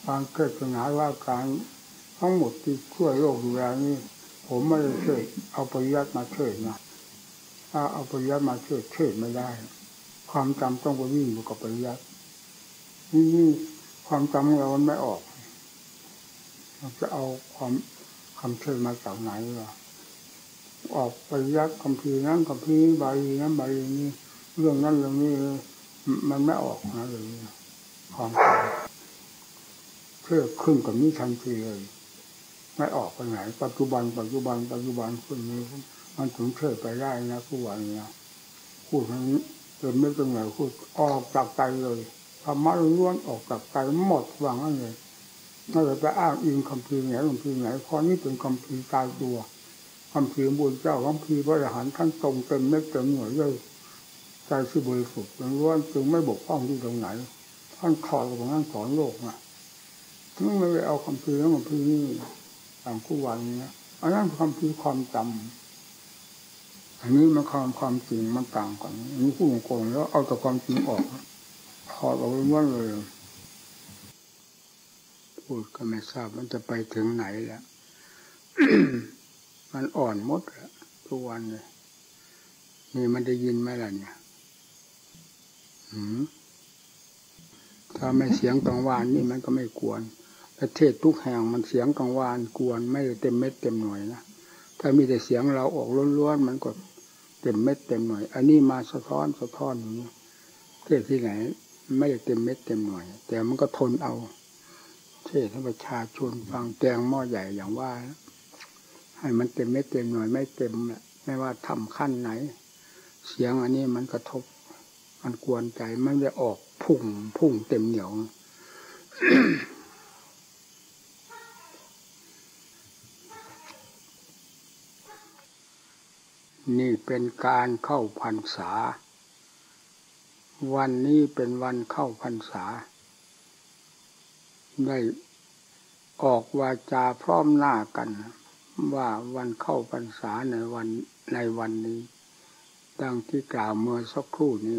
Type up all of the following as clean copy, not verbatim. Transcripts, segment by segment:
การเทศนาว่าการทั้งหมดที่ช่วยโลกอยู่แล้วนี่ผมไม่ได้เทศเอาปริยัติมาเทศนะถ้าเอาปริยัติมาเทศไม่ได้ความจำต้องไปวิ่งอยู่กับปริยัตินี่ความจำของเราไม่ออกเราจะเอาความคำเทศมาจากไหนล่ะออกปริยัติคัมภีร์นั้นคัมภีร์บาลีนั้นบาลีนี้เรื่องนั้นเรื่องนี้มันไม่ออกนะเลยความเชื่อขึ้นกับนี้ทันทีเลยไม่ออกไปไหนปัจจุบันคนนี้มันถึงเชื่อไปได้นะทุกวันนี้พูดทั้งนี้จนไม่เป็นไหนพูดออกจากใจเลยธรรมะล้วนออกจากใจหมดวางนั่นเลยไม่ได้ไปอ้างอิงคัมภีร์ไหนเพราะนี่เป็นคัมภีร์ตายตัวคัมภีร์บุญเจ้าคัมภีร์พระอรหันต์ท่านตรงเต็มเม็ดเต็มหน่วยเลยใจที่บริสุทธิ์ล้วนจึงไม่บกพร่องที่ตรงไหนท่านถอดของท่านสอนโลกนะไม่ไปเอาคัมภีร์แล้วคัมภีร์นี่ต่างคู่วันนี้อันนั้นคัมภีร์ความจำอันนี้มันความจริงมันต่างกันอันนี้พูดโกงแล้วเอาแต่ความจริงออกถอดออกล้วนเลยพูดก็ไม่ทราบมันจะไปถึงไหนแล้ว มันอ่อนหมดแล้วทุกวันเลยนี่มันได้ยินไหมล่ะเนี่ยถ้าไม่เสียงกังวานนี่มันก็ไม่กวนประเทศทุกแห่งมันเสียงกังวานกวนไม่เต็มเม็ดเต็มหน่วยนะถ้ามีแต่เสียงเราออกล้วนๆมันก็เต็มเม็ดเต็มหน่วยอันนี้มาสะท้อนอย่างนี้เทศที่ไหนไม่ได้เต็มเม็ดเต็มหน่วยแต่มันก็ทนเอาเทศให้ประชาชนฟังแกงหม้อใหญ่อย่างว่าให้มันเต็มเม็ดเต็มหน่วยไม่เต็มไม่ว่าทำขั้นไหนเสียงอันนี้มันกระทบมันกวนใจไม่ได้ออกพุ่งเต็มเหนียว นี่เป็นการเข้าพรรษาวันนี้เป็นวันเข้าพรรษาได้ออกวาจาพร้อมหน้ากันว่าวันเข้าพรรษาในวันนี้ดังที่กล่าวเมื่อสักครู่นี้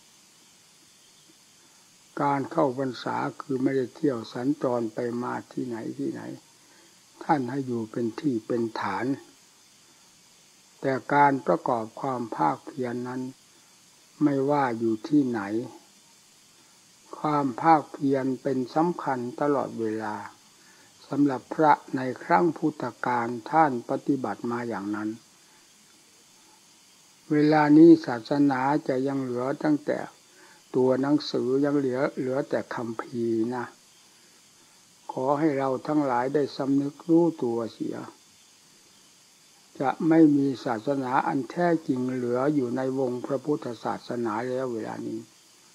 การเข้าพรรษาคือไม่ได้เที่ยวสัญจรไปมาที่ไหนท่านให้อยู่เป็นที่เป็นฐานแต่การประกอบความภาคเพียรนั้นไม่ว่าอยู่ที่ไหนความภาคเพียรเป็นสำคัญตลอดเวลาสำหรับพระในครั้งพุทธกาลท่านปฏิบัติมาอย่างนั้นเวลานี้ศาสนาจะยังเหลือตั้งแต่ตัวหนังสือยังเหลือแต่คัมภีร์นะขอให้เราทั้งหลายได้สำนึกรู้ตัวเสียจะไม่มีศาสนาอันแท้จริงเหลืออยู่ในวงพระพุทธศาสนาแล้วเวลานี้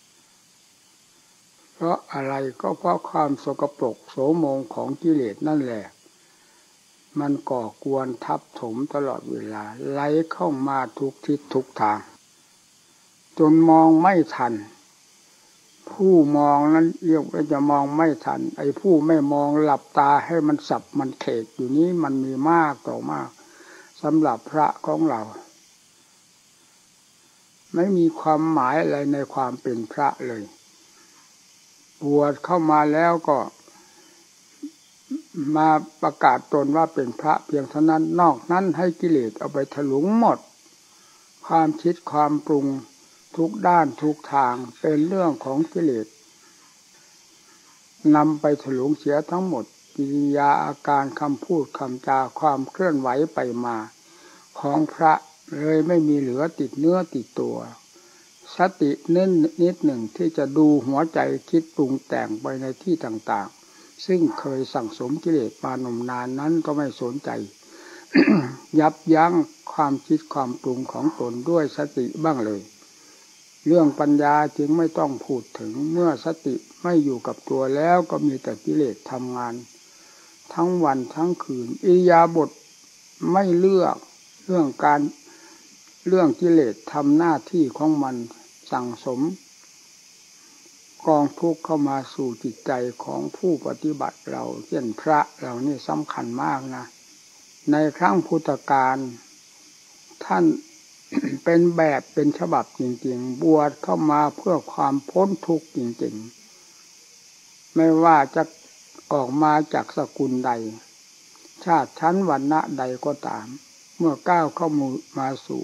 เพราะอะไรก็เพราะความสกปรกโสมมของกิเลสนั่นแหละมันก่อกวนทับถมตลอดเวลาไหลเข้ามาทุกทิศทุกทางจนมองไม่ทันผู้มองนั้นเรียกว่าจะมองไม่ทันไอ้ผู้ไม่มองหลับตาให้มันสับมันเขกอยู่นี้มันมีมากต่อมากสำหรับพระของเราไม่มีความหมายอะไรในความเป็นพระเลยบวชเข้ามาแล้วก็มาประกาศตนว่าเป็นพระเพียงเท่านั้นนอกนั้นให้กิเลสเอาไปถลุงหมดความคิดความปรุงทุกด้านทุกทางเป็นเรื่องของกิเลสนำไปถลุงเสียทั้งหมดกิริยาอาการคำพูดคำจาความเคลื่อนไหวไปมาของพระเลยไม่มีเหลือติดเนื้อติดตัวสตินิดหนึ่งที่จะดูหัวใจคิดปรุงแต่งไปในที่ต่างๆซึ่งเคยสั่งสมกิเลสมานมนานนั้นก็ไม่สนใจ ยับยั้งความคิดความปรุงของตนด้วยสติบ้างเลยเรื่องปัญญาจึงไม่ต้องพูดถึงเมื่อสติไม่อยู่กับตัวแล้วก็มีแต่กิเลสทำงานทั้งวันทั้งคืนอิริยาบถไม่เลือกเรื่องกิเลสทำหน้าที่ของมันสั่งสมกองทุกข์เข้ามาสู่จิตใจของผู้ปฏิบัติเราเช่นพระเรานี่สำคัญมากนะในครั้งพุทธกาลท่าน เป็นแบบเป็นฉบับจริงๆบวชเข้ามาเพื่อความพ้นทุกข์จริงๆไม่ว่าจะออกมาจากสกุลใดชาติชั้นวรรณะใดก็ตามเมื่อก้าวเข้ามาสู่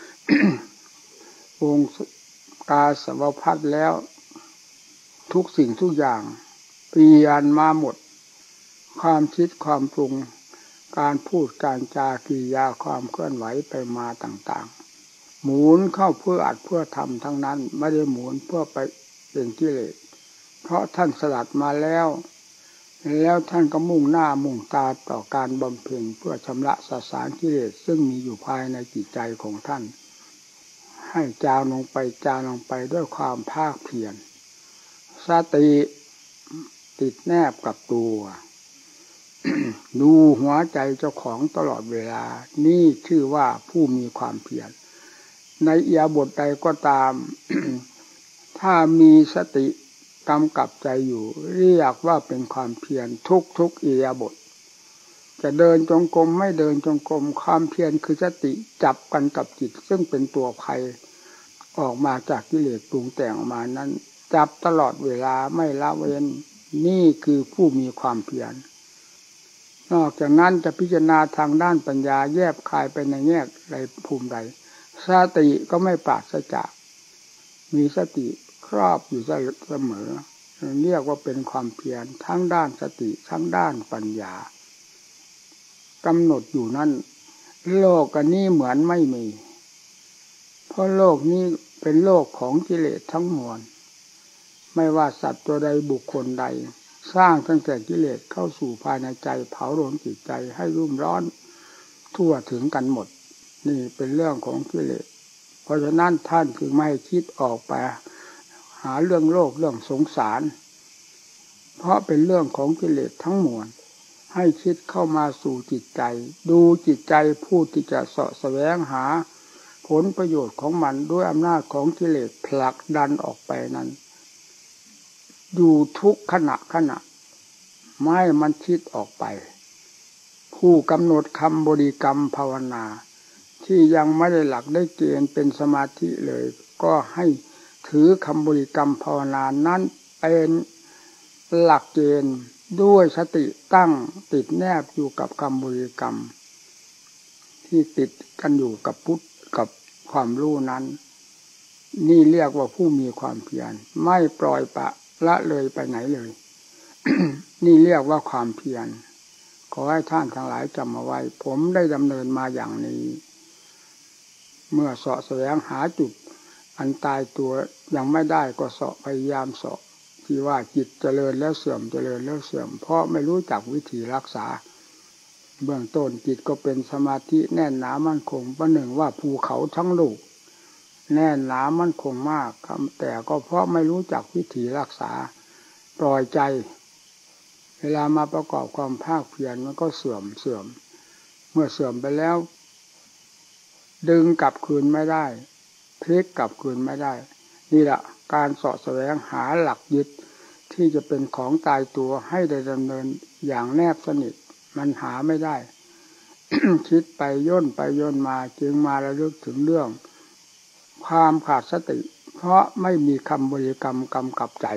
วงกาสาวพัสแล้วทุกสิ่งทุกอย่างเปลี่ยนมาหมดความคิดความปรุงการพูดการจากิริยาความเคลื่อนไหวไปมาต่างๆหมุนเข้าเพื่ออัดเพื่อทำทั้งนั้นไม่ได้หมุนเพื่อไปเป็นกิเลสเพราะท่านสลัดมาแล้วท่านก็มุ่งหน้ามุ่งตาต่อการบำเพ็ญเพื่อชำระสสารกิเลสซึ่งมีอยู่ภายในจิตใจของท่านให้จางลงไปด้วยความภาคเพียรสติติดแนบกับตัว ดูหัวใจเจ้าของตลอดเวลานี่ชื่อว่าผู้มีความเพียรในอิริยาบถใดก็ตาม ถ้ามีสติกำกับใจอยู่เรียกว่าเป็นความเพียรทุกอิริยาบถจะเดินจงกรมไม่เดินจงกรมความเพียรคือสติจับกันกับจิตซึ่งเป็นตัวภัยออกมาจากกิเลสปรุงแต่งออกมานั้นจับตลอดเวลาไม่ละเว้นนี่คือผู้มีความเพียรนอกจากนั้นจะพิจารณาทางด้านปัญญาแยบคายไปในแง่ใดภูมิใดสติก็ไม่ปราศจากมีสติครอบอยู่เสมอเรียกว่าเป็นความเพียรทั้งด้านสติทั้งด้านปัญญากำหนดอยู่นั่นโลกอันนี้เหมือนไม่มีเพราะโลกนี้เป็นโลกของกิเลสทั้งมวลไม่ว่าสัตว์ตัวใดบุคคลใดสร้างตั้งแต่กิเลสเข้าสู่ภายในใจเผาโลนจิตใจให้รุ่มร้อนทั่วถึงกันหมดนี่เป็นเรื่องของกิเลสเพราะฉะนั้นท่านจึงไม่คิดออกไปหาเรื่องโลกเรื่องสงสารเพราะเป็นเรื่องของกิเลสทั้งมวลให้คิดเข้ามาสู่จิตใจดูจิตใจผู้ที่จะเสาะแสวงหาผลประโยชน์ของมันด้วยอำนาจของกิเลสผลักดันออกไปนั้นอยู่ทุกขณะไม่มันคิดออกไปผู้กำหนดคำบริกรรมภาวนาที่ยังไม่ได้หลักได้เกณฑ์เป็นสมาธิเลยก็ให้ถือคำบริกรรมภาวนานั้นเป็นหลักเกณฑ์ด้วยสติตั้งติดแนบอยู่กับคำบริกรรมที่ติดกันอยู่กับพุทธกับความรู้นั้นนี่เรียกว่าผู้มีความเพียรไม่ปล่อยปละละเลยไปไหนเลย นี่เรียกว่าความเพียรขอให้ท่านทั้งหลายจำเอาไว้ผมได้ดำเนินมาอย่างนี้เมื่อเสาะแสวงหาจุดอันตายตัวยังไม่ได้ก็เสาะพยายามเสาะที่ว่าจิตเจริญแล้วเสื่อมเจริญแล้วเสื่อมเพราะไม่รู้จักวิธีรักษาเบื้องต้นจิตก็เป็นสมาธิแน่นหนามั่นคงประหนึ่งว่าภูเขาทั้งลูกแน่นหนามั่นคงมากแต่ก็เพราะไม่รู้จักวิธีรักษาปล่อยใจเวลามาประกอบความภาคเพียรมันก็เสื่อมเมื่อเสื่อมไปแล้วดึงกลับคืนไม่ได้พลิกกลับคืนไม่ได้นี่แหละการเสาะแสวงหาหลักยึดที่จะเป็นของตายตัวให้ได้ดำเนินอย่างแนบสนิทมันหาไม่ได้ คิดไปย่นมาจึงมาระลึกถึงเรื่องความขาดสติเพราะไม่มีคำบริกรรมกำกับใจ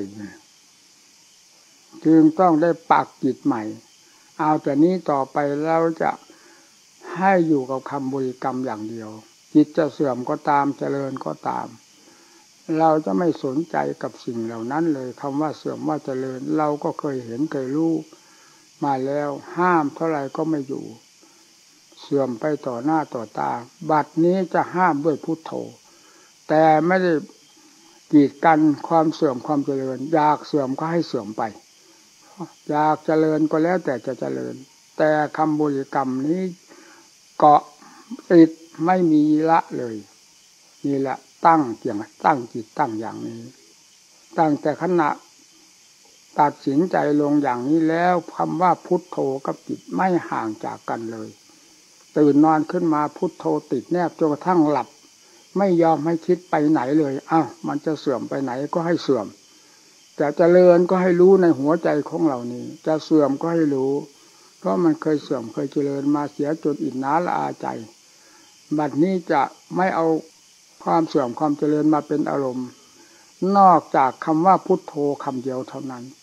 จึงต้องได้ปักจิตใหม่เอาแต่นี้ต่อไปเราจะให้อยู่กับคำบริกรรมอย่างเดียวจิตจะเสื่อมก็ตามเจริญก็ตามเราจะไม่สนใจกับสิ่งเหล่านั้นเลยคำว่าเสื่อมว่าเจริญเราก็เคยเห็นเคยรู้มาแล้วห้ามเท่าไหร่ก็ไม่อยู่เสื่อมไปต่อหน้าต่อตาบัดนี้จะห้ามด้วยพุทโธแต่ไม่ได้กีดกันความเสื่อมความเจริญอยากเสื่อมก็ให้เสื่อมไปอยากเจริญก็แล้วแต่จะเจริญแต่คำบริกรรมนี้เกาะติดไม่มีละเลยนี่แหละตั้งจิตตั้งอย่างนี้ตั้งแต่ขณะตัดสินใจลงอย่างนี้แล้วคำว่าพุทโธกับจิตไม่ห่างจากกันเลยตื่นนอนขึ้นมาพุทโธติดแนบจนกระทั่งหลับไม่ยอมให้คิดไปไหนเลยมันจะเสื่อมไปไหนก็ให้เสื่อมจะเจริญก็ให้รู้ในหัวใจของเรานี้จะเสื่อมก็ให้รู้เพราะมันเคยเสื่อมเคยเจริญมาเสียจนอิจฉาละอาใจบัดนี้จะไม่เอาความเสื่อมความเจริญมาเป็นอารมณ์นอกจากคำว่าพุทโธคำเดียวเท่านั้น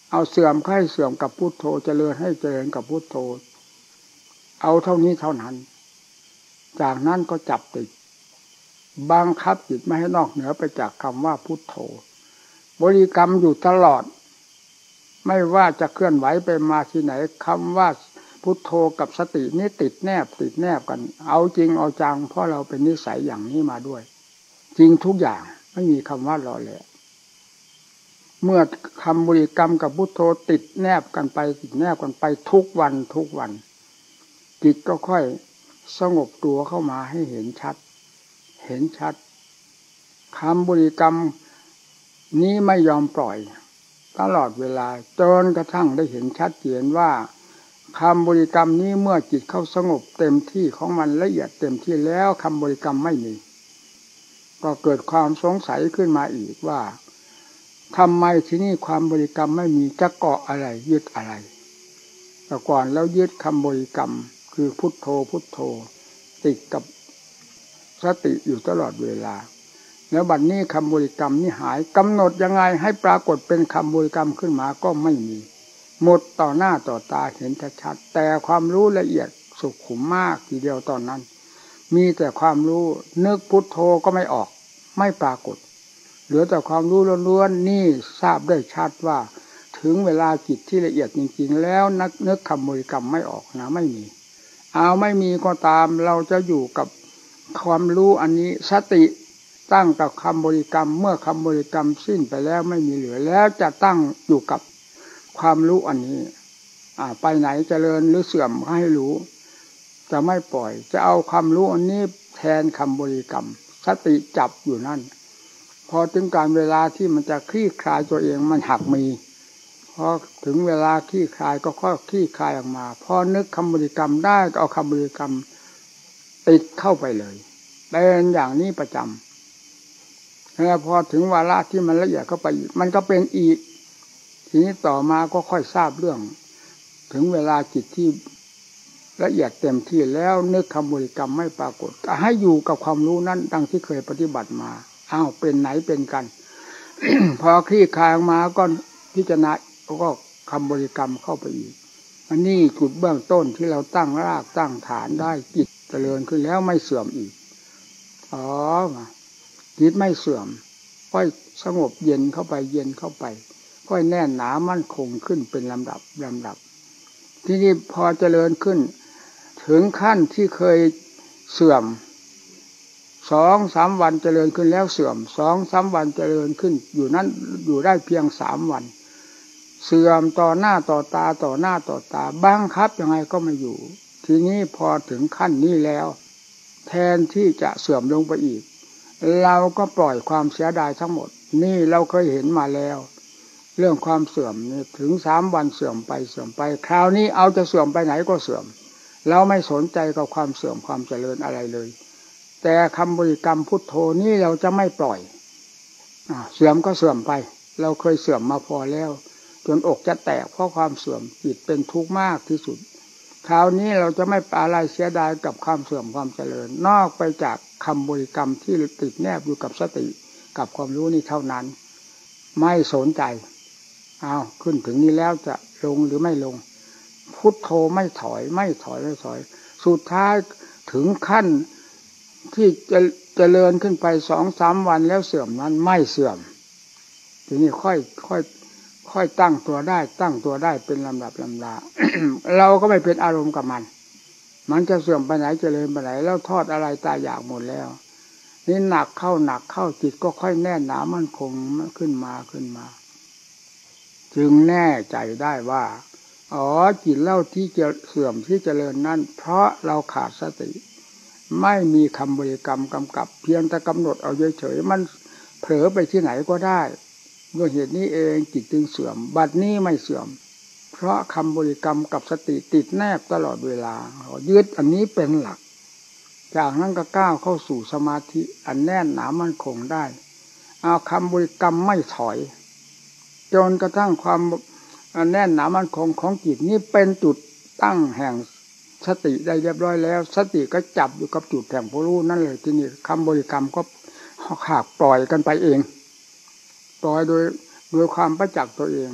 เอาเสื่อมให้เสื่อมกับพุทโธเจริญให้เจริญกับพุทโธเอาเท่านี้เท่านั้นจากนั้นก็จับติดบังคับจิตไม่ให้นอกเหนือไปจากคำว่าพุทโธบริกรรมอยู่ตลอดไม่ว่าจะเคลื่อนไหวไปมาที่ไหนคำว่าพุทโธกับสตินี่ติดแนบกันเอาจริงเอาจังเพราะเราเป็นนิสัยอย่างนี้มาด้วยจริงทุกอย่างไม่มีคำว่าหล่อแหละเมื่อคำบริกรรมกับพุทโธติดแนบกันไปทุกวันจิตก็ค่อยสงบตัวเข้ามาให้เห็นชัดคำบริกรรมนี้ไม่ยอมปล่อยตลอดเวลาจนกระทั่งได้เห็นชัดเจนว่าคำบริกรรมนี้เมื่อจิตเข้าสงบเต็มที่ของมันละเอียดเต็มที่แล้วคำบริกรรมไม่มีก็เกิดความสงสัยขึ้นมาอีกว่าทำไมที่นี่ความบริกรรมไม่มีจะเกาะอะไรยึดอะไรแต่ก่อนแล้วยึดคำบริกรรมคือพุทโธติดกับสติอยู่ตลอดเวลาแล้วบัดนี้คำบริกรรมนี่หายกำหนดยังไงให้ปรากฏเป็นคำบริกรรมขึ้นมาก็ไม่มีหมดต่อหน้าต่อตาเห็นชัดแต่ความรู้ละเอียดสุขุมมากทีเดียวตอนนั้นมีแต่ความรู้นึกพุทโธก็ไม่ออกไม่ปรากฏเหลือแต่ความรู้ล้วนๆนี่ทราบได้ชัดว่าถึงเวลาจิตที่ละเอียดจริงๆแล้วนึกคำบริกรรมไม่ออกนะไม่มีไม่มีก็ตามเราจะอยู่กับความรู้อันนี้สติตั้งกับคำบริกรรมเมื่อคำบริกรรมสิ้นไปแล้วไม่มีเหลือแล้วจะตั้งอยู่กับความรู้อันนี้ไปไหนเจริญหรือเสื่อมให้รู้จะไม่ปล่อยจะเอาความรู้อันนี้แทนคำบริกรรมสติจับอยู่นั่นพอถึงการเวลาที่มันจะคลี่คลายตัวเองมันหักมีพอถึงเวลาคลี่คลายก็ค่อยคลี่คลายออกมาพอนึกคำบริกรรมได้ก็เอาคำบริกรรมติดเข้าไปเลยเป็นอย่างนี้ประจำแล้วพอถึงวาระที่มันละเอียดเข้าไปอีกมันก็เป็นอีกทีนี้ต่อมาก็ค่อยทราบเรื่องถึงเวลาจิตที่ละเอียดเต็มที่แล้วนึกคำบริกรรมไม่ปรากฏให้อยู่กับความรู้นั้นดังที่เคยปฏิบัติมาเป็นไหนเป็นกัน พอคลี่คลายออกมาก็พิจารณาก็คำบริกรรมเข้าไปอีกอันนี้จุดเบื้องต้นที่เราตั้งรากตั้งฐานได้จิตเจริญขึ้นแล้วไม่เสื่อมอีกจิตไม่เสื่อมค่อยสงบเย็นเข้าไปค่อยแน่นหนามั่นคงขึ้นเป็นลำดับที่นี่พอเจริญขึ้นถึงขั้นที่เคยเสื่อม 2-3 วันเจริญขึ้นแล้วเสื่อม 2-3 วันเจริญขึ้นอยู่นั้นอยู่ได้เพียง3 วันเสื่อมต่อหน้าต่อตาบังคับยังไงก็ไม่อยู่ทีนี้พอถึงขั้นนี้แล้วแทนที่จะเสื่อมลงไปอีกเราก็ปล่อยความเสียดายทั้งหมดนี่เราเคยเห็นมาแล้วเรื่องความเสื่อมนี่ถึง3 วันเสื่อมไปคราวนี้เอาจะเสื่อมไปไหนก็เสื่อมเราไม่สนใจกับความเสื่อมความเจริญอะไรเลยแต่คำบริกรรมพุทโธนี่เราจะไม่ปล่อยเสื่อมก็เสื่อมไปเราเคยเสื่อมมาพอแล้วจนอกจะแตกเพราะความเสื่อมจิตเป็นทุกข์มากที่สุดคราวนี้เราจะไม่อะไรเสียดายกับความเสื่อมความเจริญนอกไปจากคำบริกรรมที่ติดแนบอยู่กับสติกับความรู้นี่เท่านั้นไม่สนใจขึ้นถึงนี้แล้วจะลงหรือไม่ลงพุทโธไม่ถอยสุดท้ายถึงขั้นที่จะเจริญขึ้นไป 2-3 วันแล้วเสื่อมนั้นไม่เสื่อมทีนี้ค่อยตั้งตัวได้เป็นลำดับ เราก็ไม่เป็นอารมณ์กับมันจะเสื่อมไปไหนเจริญไปไหนแล้วทอดอะไรตายอยากหมดแล้วนี่หนักเข้าจิตก็ค่อยแน่นหนามั่นคงขึ้นมาจึงแน่ใจได้ว่าจิตเล่าที่จะเสื่อมที่เจริญนั้นเพราะเราขาดสติไม่มีคำบริกรรมกำกับเพียงแต่กำหนดเอาเฉยๆมันเผลอไปที่ไหนก็ได้ด้วยเหตุนี้เองจิตจึงเสื่อมบัดนี้ไม่เสื่อมเพราะคำบริกรรมกับสติติดแนบตลอดเวลายึดอันนี้เป็นหลักจากนั้นก็ก้าวเข้าสู่สมาธิอันแน่นหนามั่นคงได้เอาคำบริกรรมไม่ถอยจนกระทั่งความแน่นหนามั่นคงของจิตนี้เป็นจุดตั้งแห่งสติได้เรียบร้อยแล้วสติก็จับอยู่กับจุดแห่งผู้รู้นั่นเลยทีนี้คำบริกรรมก็ขาดปล่อยกันไปเองปล่อยโดยความประจักษ์ตัวเองผ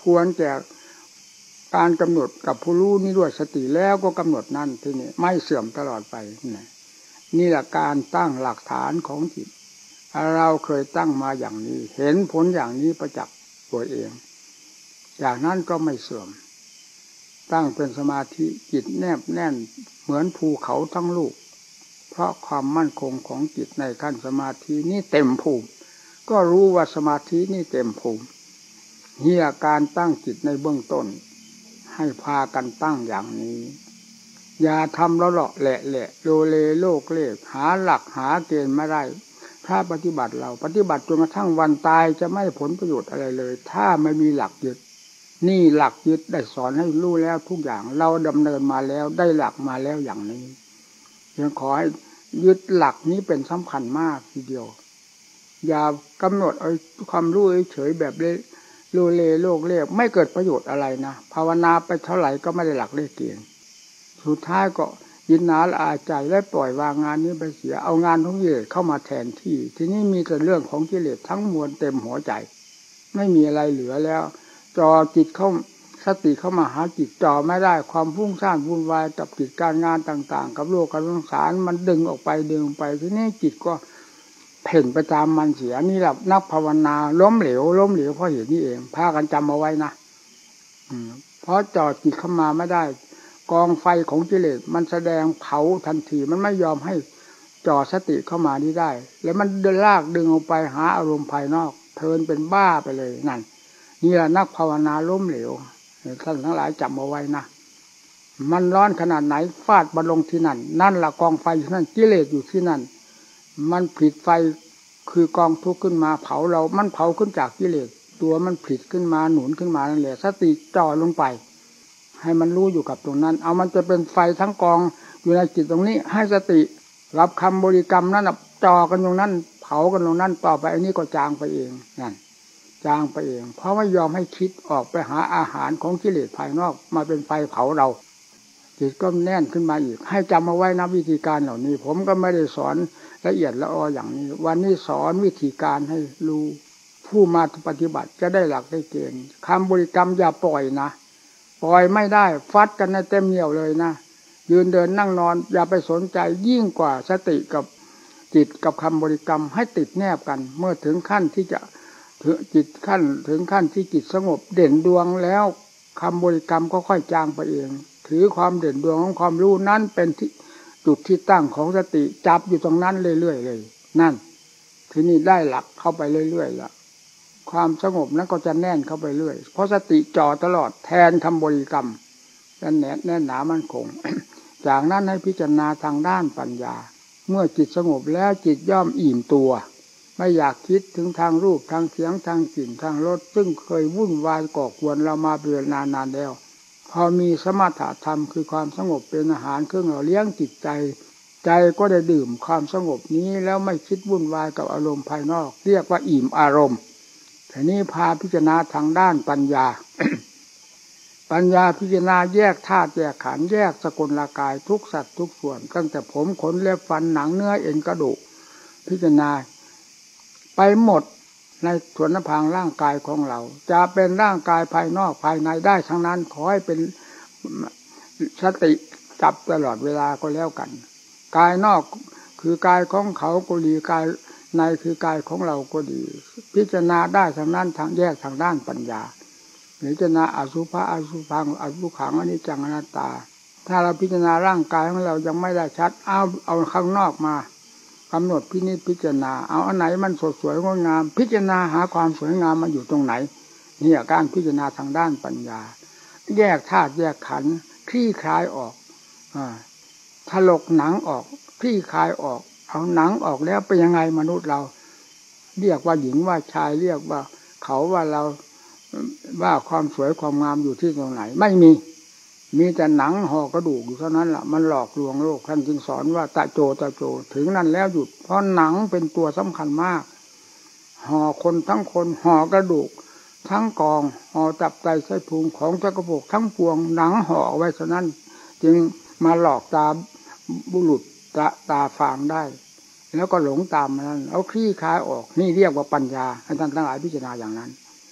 ควรแก่การกำหนดกับผู้รู้นี้ด้วยสติแล้วก็กำหนดนั่นที่นี่ไม่เสื่อมตลอดไปนี่แหละการตั้งหลักฐานของจิตเราเคยตั้งมาอย่างนี้เห็นผลอย่างนี้ประจักษ์ตัวเองอย่างนั้นก็ไม่เสื่อมตั้งเป็นสมาธิจิตแนบแน่นเหมือนภูเขาทั้งลูกเพราะความมั่นคงของจิตในขั้นสมาธินี้เต็มภูมิก็รู้ว่าสมาธินี่เต็มภูมินี่อาการตั้งจิตในเบื้องต้นให้พากันตั้งอย่างนี้อย่าทำแล้วหรอกแหละโลเลโลกเลขหาหลักหาเกณฑ์ไม่ได้ถ้าปฏิบัติเราปฏิบัติจนกระทั่งวันตายจะไม่ผลประโยชน์อะไรเลยถ้าไม่มีหลักยึดนี่หลักยึดได้สอนให้รู้แล้วทุกอย่างเราดำเนินมาแล้วได้หลักมาแล้วอย่างนี้ยังขอให้ยึดหลักนี้เป็นสำคัญมากทีเดียวอย่ากำหนดเอาความรู้เฉยแบบโลเลโลกเลขไม่เกิดประโยชน์อะไรนะภาวนาไปเท่าไหร่ก็ไม่ได้หลักได้เกณฑ์สุดท้ายก็ยินหนาละอาใจและปล่อยวางงานนี้ไปเสียเอางานของกิเลสเข้ามาแทนที่ทีนี้มีแต่เรื่องของกิเลสทั้งมวลเต็มหัวใจไม่มีอะไรเหลือแล้วจอจิตเข้าสติเข้ามาหาจิตจอไม่ได้ความฟุ้งซ่านวุ่นวายกับกิจการงานต่างๆกับโลกกับสงสารมันดึงออกไปทีนี้จิตก็เพ่นไปตามมันเสียนี่แหละนักภาวนาล้มเหลวเพราะเหตุนี้เองพากันจำเอาไว้นะเพราะจอจิตเข้ามาไม่ได้กองไฟของกิเลสมันแสดงเผาทันทีมันไม่ยอมให้จ่อสติเข้ามานี้ได้แล้วมันลากดึงออกไปหาอารมณ์ภายนอกเทินเป็นบ้าไปเลยนั่นนี่แหละนักภาวนาล้มเหลวท่านทั้งหลายจำเอาไว้นะมันร้อนขนาดไหนฟาดบรรลงที่นั่นนั่นละกองไฟอยู่นั่นกิเลสอยู่ที่นั่นมันผลิตไฟคือกองทุกข์ขึ้นมาเผาเรามันเผาขึ้นจากกิเลสตัวมันผลิตขึ้นมาหนุนขึ้นมานั่นแหละสติจ่อลงไปให้มันรู้อยู่กับตรงนั้นเอามันจะเป็นไฟทั้งกองอยู่ในจิตตรงนี้ให้สติรับคำบริกรรมนั้นจ่อกันตรงนั้นเผากันตรงนั้นต่อไปอันนี้ก็จางไปเองนั่นจางไปเองเพราะไม่ยอมให้คิดออกไปหาอาหารของกิเลสภายนอกมาเป็นไฟเผาเราจิตก็แน่นขึ้นมาอีกให้จำเอาไว้นะวิธีการเหล่านี้ผมก็ไม่ได้สอนละเอียดละอออย่างนี้วันนี้สอนวิธีการให้รู้ผู้มาปฏิบัติจะได้หลักได้เกณฑ์คำบริกรรมอย่าปล่อยนะปล่อยไม่ได้ฟัดกันในเต็มเหนี่ยวเลยนะยืนเดินนั่งนอนอย่าไปสนใจยิ่งกว่าสติกับจิตกับคำบริกรรมให้ติดแนบกันเมื่อถึงขั้นที่จะถึงขั้นที่จิตสงบเด่นดวงแล้วคำบริกรรมก็ค่อยจางไปเองถือความเด่นดวงของความรู้นั้นเป็นที่จุดที่ตั้งของสติจับอยู่ตรงนั้นเรื่อยๆเลยนั่นทีนี้ได้หลักเข้าไปเรื่อยๆละความสงบนั้นก็จะแน่นเข้าไปเรื่อยเพราะสติจ่อตลอดแทนคำบริกรรมแน่นหนามั่นคง จากนั้นให้พิจารณาทางด้านปัญญาเมื่อจิตสงบแล้วจิตย่อมอิ่มตัวไม่อยากคิดถึงทางรูปทางเสียงทางกลิ่นทางรสซึ่งเคยวุ่นวายก่อกวนเรามาเป็นเวลานานแล้วพอมีสมถะธรรมคือความสงบเป็นอาหารเครื่องหล่อเลี้ยงจิตใจก็ได้ดื่มความสงบนี้แล้วไม่คิดวุ่นวายกับอารมณ์ภายนอกเรียกว่าอิ่มอารมณ์ทีนี้พาพิจารณาทางด้านปัญญา ปัญญาพิจารณาแยกธาตุแยกขันธ์แยกสกุลกายทุกสัตว์ทุกส่วนตั้งแต่ผมขนเล็บฟันหนังเนื้อเอ็นกระดูกพิจารณาไปหมดในส่วนพางร่างกายของเราจะเป็นร่างกายภายนอกภายในได้ทั้งนั้นขอให้เป็นสติจับตลอดเวลาก็แล้วกันกายนอกคือกายของเขาก็ดีกายในคือกายของเราก็ดีพิจารณาได้ทั้งนั้นทางแยกทางด้านปัญญาพิจารณาอสุภะอสุภังอสุขังอนิจจังอนัตตาถ้าเราพิจารณาร่างกายของเรายังไม่ได้ชัดเอาข้างนอกมากำหนดพินิจพิจารณาเอาอันไหนมันสดสวยงดงามพิจารณาหาความสวยงามมันอยู่ตรงไหนนี่การพิจารณาทางด้านปัญญาแยกธาตุแยกขันธ์คลี่คลายออกถลกหนังออกคลี่คลายออกเอาหนังออกแล้วเป็นยังไงมนุษย์เราเรียกว่าหญิงว่าชายเรียกว่าเขาว่าเราว่าความสวยความงามอยู่ที่ตรงไหนไม่มีแต่หนังห่อกระดูกอยู่เท่านั้นแหละมันหลอกลวงโลกท่านจึงสอนว่าตะโจถึงนั้นแล้วหยุดเพราะหนังเป็นตัวสำคัญมากห่อคนทั้งคนห่อกระดูกทั้งกองห่อตับไตไส้พุงของจักรพรรดิทั้งปวงหนังห่อไว้เท่านั้นจึงมาหลอกตาบุรุษตาฟางได้แล้วก็หลงตามนั้นเอาคลี่คลายออกนี่เรียกว่าปัญญาให้ท่านทั้งหลายพิจารณาอย่างนั้น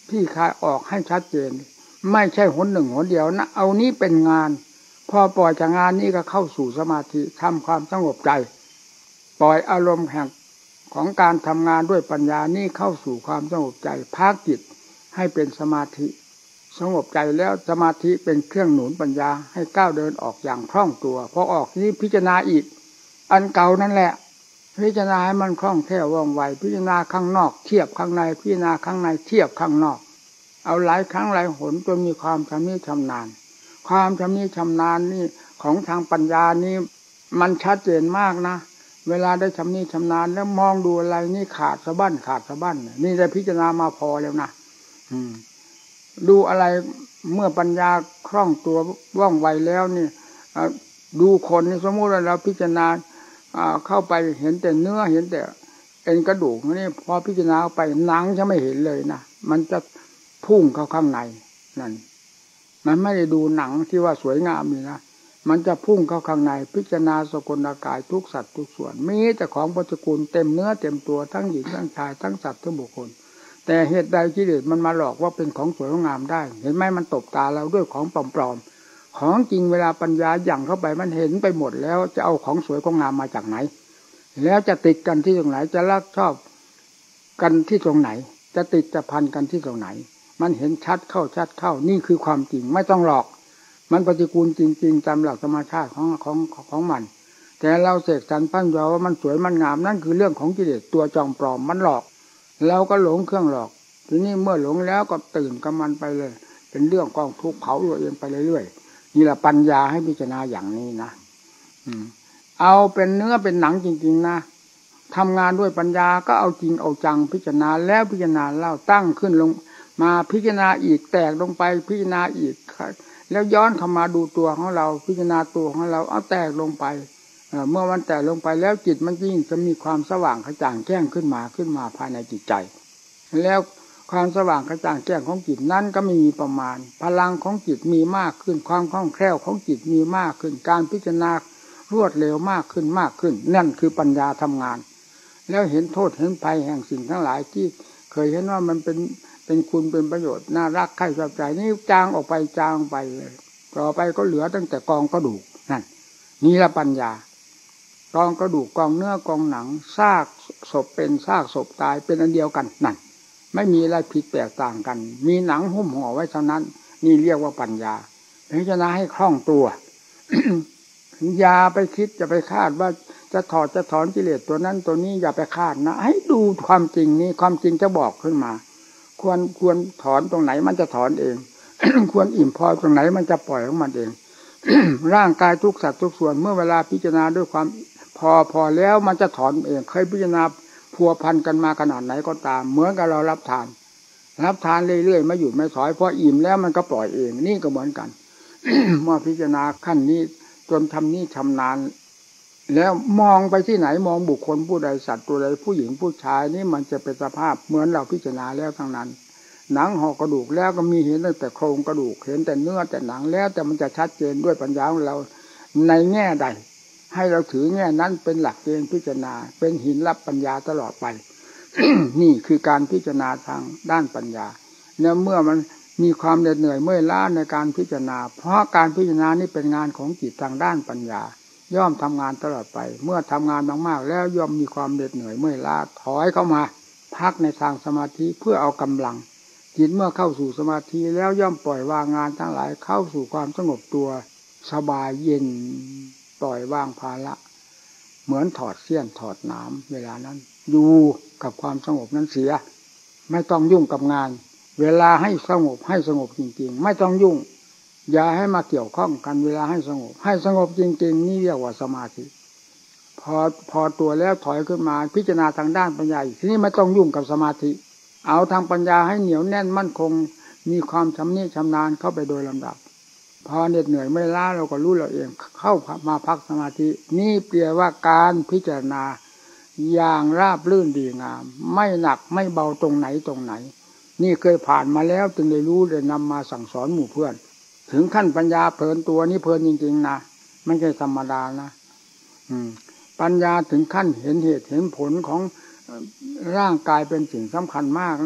ที่คายออกให้ชัดเจนไม่ใช่หนหนึ่งหนเดียวนะเอานี้เป็นงานพอปล่อยจากงานนี้ก็เข้าสู่สมาธิทำความสงบใจปล่อยอารมณ์แห่งของการทำงานด้วยปัญญานี่เข้าสู่ความสงบใจพักจิตให้เป็นสมาธิสงบใจแล้วสมาธิเป็นเครื่องหนุนปัญญาให้ก้าวเดินออกอย่างคล่องตัวพอออกนี้พิจารณาอีกอันเก่านั่นแหละพิจารณาให้มันคล่องแคล่วว่องไวพิจารณาข้างนอกเทียบข้างในพิจารณาข้างในเทียบข้างนอกเอาหลายครั้งหลายหนจนมีความชำนิชำนาญความชำนิชำนาญนี่ของทางปัญญานี่มันชัดเจนมากนะเวลาได้ชำนิชำนาญแล้วมองดูอะไรนี่ขาดสะบั้นนี่ได้พิจารณามาพอแล้วนะดูอะไรเมื่อปัญญาคล่องตัวว่องไวแล้วนี่ดูคนนี่สมมติว่าเราพิจารณาเข้าไปเห็นแต่เนื้อเห็นแต่เอ็นกระดูกนี่พอพิจารณาไปหนังจะไม่เห็นเลยนะมันจะพุ่งเข้าข้างในนั่นมันไม่ได้ดูหนังที่ว่าสวยงามนี่นะมันจะพุ่งเข้าข้างในพิจารณาสกลกายทุกสัตว์ทุกส่วนมีแต่ของปฏิกูลเต็มเนื้อเต็มตัวทั้งหญิงทั้งชายทั้งสัตว์ทั้งบุคคลแต่เหตุใดกิเลสมันมาหลอกว่าเป็นของสวยของงามได้เห็นไหมมันตบตาเราด้วยของปลอมๆของจริงเวลาปัญญาหยั่งเข้าไปมันเห็นไปหมดแล้วจะเอาของสวยของงามมาจากไหนแล้วจะติดกันที่ตรงไหนจะรักชอบกันที่ตรงไหนจะติดจะพันกันที่ตรงไหนมันเห็นชัดเข้านี่คือความจริงไม่ต้องหลอกมันปฏิกูลจริงๆตามหลักธรรมชาติของมันแต่เราเสกสรรปั้นยอว่ามันสวยมันงามนั่นคือเรื่องของกิเลสตัวจอมปลอมมันหลอกเราก็หลงเครื่องหลอกทีนี้เมื่อหลงแล้วก็ตื่นกับมันไปเลยเป็นเรื่องกองทุกข์เผาตัวเองไปเรื่อยๆนี่แหละปัญญาให้พิจารณาอย่างนี้นะเอาเป็นเนื้อเป็นหนังจริงๆนะทำงานด้วยปัญญาก็เอาจริงเอาจังพิจารณาแล้วพิจารณาเล่าตั้งขึ้นลงมาพิจารณาอีกแตกลงไปพิจารณาอีกแล้วย้อนเข้ามาดูตัวของเราพิจารณาตัวของเราเอาแตกลงไปเมื่อมันแตกลงไปแล้วจิตมันยิ่งจะมีความสว่างกระจ่างแจ้งขึ้นมาภายในจิตใจแล้วความสว่างกระจ่างแจ้งของจิตนั้นก็ไม่มีประมาณพลังของจิตมีมากขึ้นความคล่องแคล่วของจิตมีมากขึ้นการพิจารณารวดเร็วมากขึ้นนั่นคือปัญญาทำงานแล้วเห็นโทษเห็นภัยแห่งสิ่งทั้งหลายที่เคยเห็นว่ามันเป็นคุณเป็นประโยชน์น่ารักใคร่ชอบใจนี่จางออกไปเลยต่อไปก็เหลือตั้งแต่กองกระดูกนี่ละปัญญากองกระดูกกองเนื้อกองหนังซากศพเป็นซากศพตายเป็นอันเดียวกันนั่นไม่มีอะไรผิดแตกต่างกันมีหนังหุ้มห่อไว้เท่านั้นนี่เรียกว่าปัญญาพิจารณาให้คล่องตัว อย่าไปคิดจะไปคาดว่าจะถอนกิเลสตัวนั้นตัวนี้อย่าไปคาดนะให้ดูความจริงนี้ความจริงจะบอกขึ้นมาควรถอนตรงไหนมันจะถอนเอง ควรอิ่มพอตรงไหนมันจะปล่อยของมันเอง ร่างกายทุกสัตว์ทุกส่วนเมื่อเวลาพิจารณาด้วยความพอแล้วมันจะถอนเองเคยพิจารณาพัวพันกันมาขนาดไหนก็ตามเหมือนกับเรารับทานเรื่อยๆไม่หยุดไม่ถอยพออิ่มแล้วมันก็ปล่อยเองนี่ก็เหมือนกัน เมื่อพิจารณาขั้นนี้จนทำนี้ชำนาญแล้วมองไปที่ไหนมองบุคคลผู้ใดสัตว์ตัวใดผู้หญิงผู้ชายนี่มันจะเป็นสภาพเหมือนเราพิจารณาแล้วทั้งนั้นหนังห่อกระดูกแล้วก็มีเห็นตั้งแต่โครงกระดูกเห็นแต่เนื้อแต่หนังแล้วแต่มันจะชัดเจนด้วยปัญญาของเราในแง่ใดให้เราถือแง่นั้นเป็นหลักเกณฑ์พิจารณาเป็นหินรับปัญญาตลอดไป นี่คือการพิจารณาทางด้านปัญญาเนี่ยเมื่อมันมีความเหนื่อยเมื่อยล้าในการพิจารณาเพราะการพิจารณานี่เป็นงานของจิตทางด้านปัญญาย่อมทำงานตลอดไปเมื่อทำงานมากๆแล้วย่อมมีความเหนื่อยเมื่อยล้าถอยเข้ามาพักในทางสมาธิเพื่อเอากำลังจิตเมื่อเข้าสู่สมาธิแล้วย่อมปล่อยวางงานทั้งหลายเข้าสู่ความสงบตัวสบายเย็นปล่อยวางภาระเหมือนถอดเสี้ยนถอดหนามเวลานั้นอยู่กับความสงบนั้นเสียไม่ต้องยุ่งกับงานเวลาให้สงบจริงๆไม่ต้องยุ่งอย่าให้มาเกี่ยวข้องกันเวลาให้สงบจริงๆนี่เรียกว่าสมาธิพอตัวแล้วถอยขึ้นมาพิจารณาทางด้านปัญญาทีนี้ไม่ต้องยุ่งกับสมาธิเอาทางปัญญาให้เหนียวแน่นมั่นคงมีความชำนิชำนาญเข้าไปโดยลำดับพอเหนื่อยไม่ล้าเราก็รู้เราเองเข้ามาพักสมาธินี่เปรียบว่าการพิจารณาอย่างราบรื่นดีงามไม่หนักไม่เบาตรงไหนนี่เคยผ่านมาแล้วจึงได้รู้ได้นำมาสั่งสอนหมู่เพื่อนถึงขั้นปัญญาเพลินตัวนี้เพลินจริงๆนะไม่ใช่ธรรมดานะปัญญาถึงขั้นเห็นเหตุเห็นผลของร่างกายเป็นสิ่งสำคัญมากนะ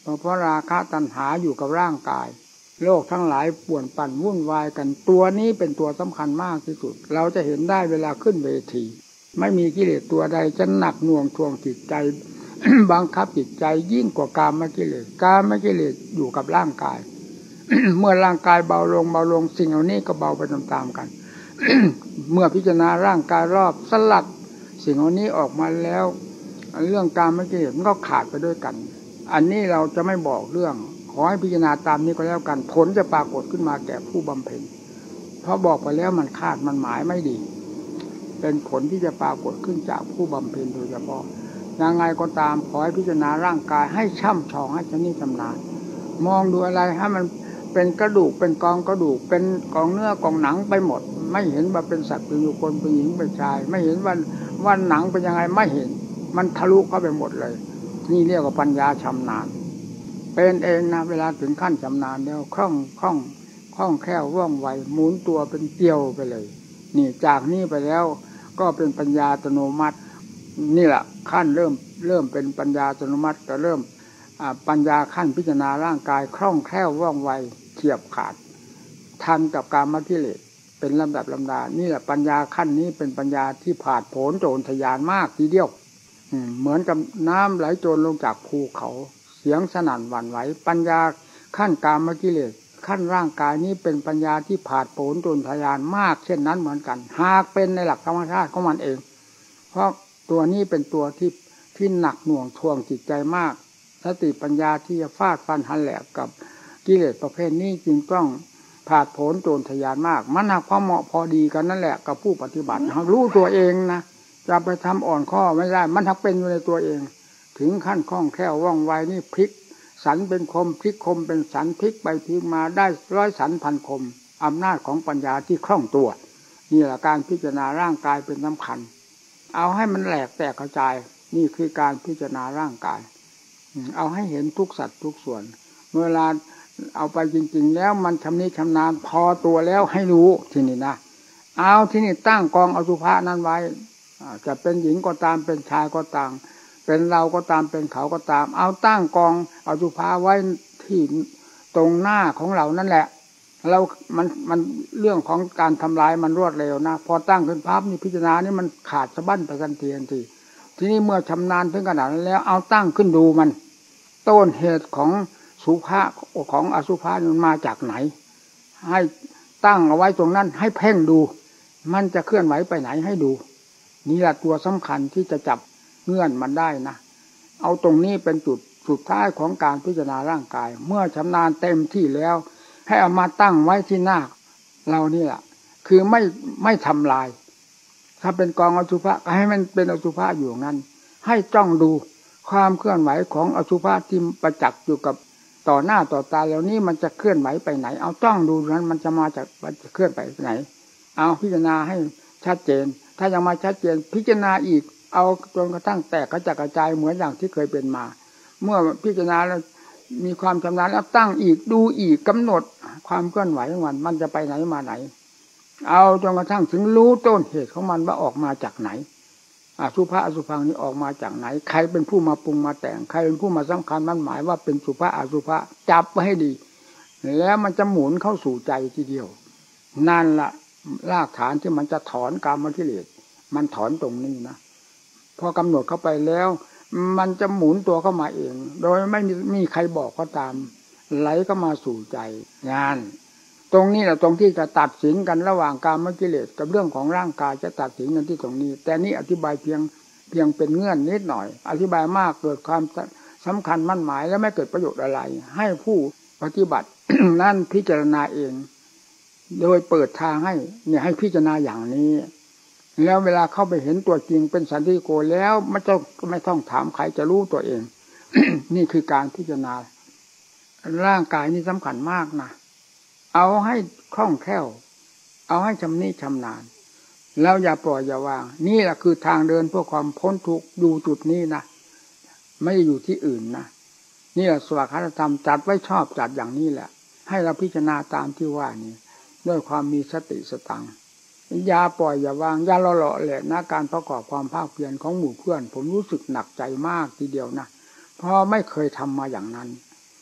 เพราะราคะตัณหาอยู่กับร่างกายโลกทั้งหลายป่วนปั่นวุ่นวายกันตัวนี้เป็นตัวสำคัญมากที่สุดเราจะเห็นได้เวลาขึ้นเวทีไม่มีกิเลสตัวใดจะหนักหน่วงทวงจิตใจ บังคับจิตใจยิ่งกว่ากามกิเลสอยู่กับร่างกาย เมื่อร่างกายเบาลงสิ่งเหล่านี้ก็เบาไปตามๆกัน เมื่อพิจารณาร่างกายรอบสลัดสิ่งเหล่านี้ออกมาแล้วเรื่องกามกิเลสมันก็ขาดไปด้วยกันอันนี้เราจะไม่บอกเรื่องขอให้พิจารณาตามนี้ก็แล้วกันผลจะปรากฏขึ้นมาแก่ผู้บำเพ็ญเพราะบอกไปแล้วมันคาดมันหมายไม่ดีเป็นผลที่จะปรากฏขึ้นจากผู้บำเพ็ญโดยเฉพาะยังไงก็ตามขอให้พิจารณาร่างกายให้ช่ำชองให้ชำนิชำนาญมองดูอะไรให้มันเป็นกระดูกเป็นกองกระดูกเป็นกองเนื้อกองหนังไปหมดไม่เห็นว่าเป็นสัตว์เป็นบุคคลเป็นหญิงเป็นชายไม่เห็นว่าหนังเป็นยังไงไม่เห็นมันทะลุเข้าไปหมดเลยนี่เรียกว่าปัญญาชำนาญเป็นเองนะเวลาถึงขั้นชำนาญแล้วคล่องแคล่วว่องไวหมุนตัวเป็นเกลียวไปเลยนี่จากนี้ไปแล้วก็เป็นปัญญาอัตโนมัตินี่แหละขั้นเริ่มเป็นปัญญาอัตโนมัติก็เริ่มปัญญาขั้นพิจารณาร่างกายคล่องแคล่วว่องไวเฉียบขาดทันกับกามกิเลสเป็นลำดับลำดานี่แหละปัญญาขั้นนี้เป็นปัญญาที่ผาดโผนโจรทยานมากทีเดียวเหมือนกับน้ำไหลโจรลงจากภูเขาเสียงสนั่นหวั่นไหวปัญญาขั้นกามกิเลสขั้นร่างกายนี้เป็นปัญญาที่ผาดโผนโจรทยานมากเช่นนั้นเหมือนกันหากเป็นในหลักธรรมชาติของมันเองเพราะตัวนี้เป็นตัวที่หนักหน่วงทวงจิตใจมากสติปัญญาที่จะฟาดฟันหันแหลกกับกิเลสประเภทนี้จึงต้องผาดโผนโจรทยานมากมันหากพอเหมาะพอดีกันนั่นแหละกับผู้ปฏิบัติหากรู้ตัวเองนะจะไปทำอ่อนข้อไม่ได้มันทักเป็นอยู่ในตัวเองถึงขั้นคล่องแคล่วว่องไวนี่พลิกสันเป็นคมพลิกคมเป็นสันพลิกไปพลิกมาได้ร้อยสันพันคมอำนาจของปัญญาที่คล่องตัวนี่แหละการพิจารณาร่างกายเป็นสำคัญเอาให้มันแหลกแตกกระจายนี่คือการพิจารณาร่างกายเอาให้เห็นทุกสัตว์ทุกส่วนเวลาเอาไปจริงๆแล้วมันชำนิชำนาญพอตัวแล้วให้รู้ทีนี้นะเอาที่นี่ตั้งกองอสุภะนั้นไว้จะเป็นหญิงก็ตามเป็นชายก็ตามเป็นเราก็ตามเป็นเขาก็ตามเอาตั้งกองอสุภะไว้ที่ตรงหน้าของเรานั่นแหละเรามันเรื่องของการทำลายมันรวดเร็วนะพอตั้งขึ้นภาพนี่พิจารณานี่มันขาดสะบั้นไปทันทีทีนี้เมื่อชำนาญถึงขนาดนั้นแล้วเอาตั้งขึ้นดูมันต้นเหตุของสุภะของอสุภะมันมาจากไหนให้ตั้งเอาไว้ตรงนั้นให้เพ่งดูมันจะเคลื่อนไหวไปไหนให้ดูนี่แหละตัวสำคัญที่จะจับเงื่อนมันได้นะเอาตรงนี้เป็นจุดสุดท้ายของการพิจารณาร่างกายเมื่อชำนาญเต็มที่แล้วให้เอามาตั้งไว้ที่หน้าเรานี่แหละคือไม่ทำลายถ้าเป็นกองอสุภะให้มันเป็นอสุภะอยู่นั้นให้จ้องดูความเคลื่อนไหวของอสุภะที่ประจักษ์อยู่กับต่อหน้าต่อตาแล้วนี่มันจะเคลื่อนไหวไปไหนเอาจ้องดูนั้นมันจะมาจากมันจะเคลื่อนไปไหนเอาพิจารณาให้ชัดเจนถ้ายังมาชัดเจนพิจารณาอีกเอาจนกระทั่งแตกกระจายเหมือนอย่างที่เคยเป็นมาเมื่อพิจารณาแล้วมีความชำนาญแล้วตั้งอีกดูอีกกำหนดความเคลื่อนไหวของมันจะไปไหนมาไหนเอาจนกระทั่งถึงรู้ต้นเหตุของมันว่าออกมาจากไหนอสุภะอสุภังนี้ออกมาจากไหนใครเป็นผู้มาปรุงมาแต่งใครเป็นผู้มาสำคัญมั่นหมายว่าเป็นสุภะอสุภะจับไว้ให้ดีแล้วมันจะหมุนเข้าสู่ใจทีเดียวนั่นละรากฐานที่มันจะถอนกามกิเลสมันถอนตรงนี้นะพอกำหนดเข้าไปแล้วมันจะหมุนตัวเข้ามาเองโดยไม่มีใครบอกก็ตามไหลเข้ามาสู่ใจงานตรงนี้แหละตรงที่จะตัดสินกันระหว่างกามกิเลสกับเรื่องของร่างกายจะตัดสินกันที่ตรงนี้แต่นี่อธิบายเพียงเป็นเงื่อนนิดหน่อยอธิบายมากเกิดความสำคัญมั่นหมายและไม่เกิดประโยชน์อะไรให้ผู้ปฏิบัติ นั่นพิจารณาเองโดยเปิดทางให้เนี่ยให้พิจารณาอย่างนี้แล้วเวลาเข้าไปเห็นตัวจริงเป็นสันติโกแล้วไม่ต้องถามใครจะรู้ตัวเอง นี่คือการพิจารณาร่างกายนี่สำคัญมากนะเอาให้คล่องแคล่วเอาให้ชำนิชำนาญแล้วอย่าปล่อยอย่าวางนี่แหละคือทางเดินเพื่อความพ้นทุกข์อยู่จุดนี้นะไม่ได้อยู่ที่อื่นนะนี่แหละสวากขาธรรมจัดไว้ชอบจัดอย่างนี้แหละให้เราพิจารณาตามที่ว่านี้ด้วยความมีสติสตังอย่าปล่อยอย่าวางอย่าเลาะแหละนะการประกอบความภาคเพียรของหมู่เพื่อนผมรู้สึกหนักใจมากทีเดียวนะเพราะไม่เคยทำมาอย่างนั้น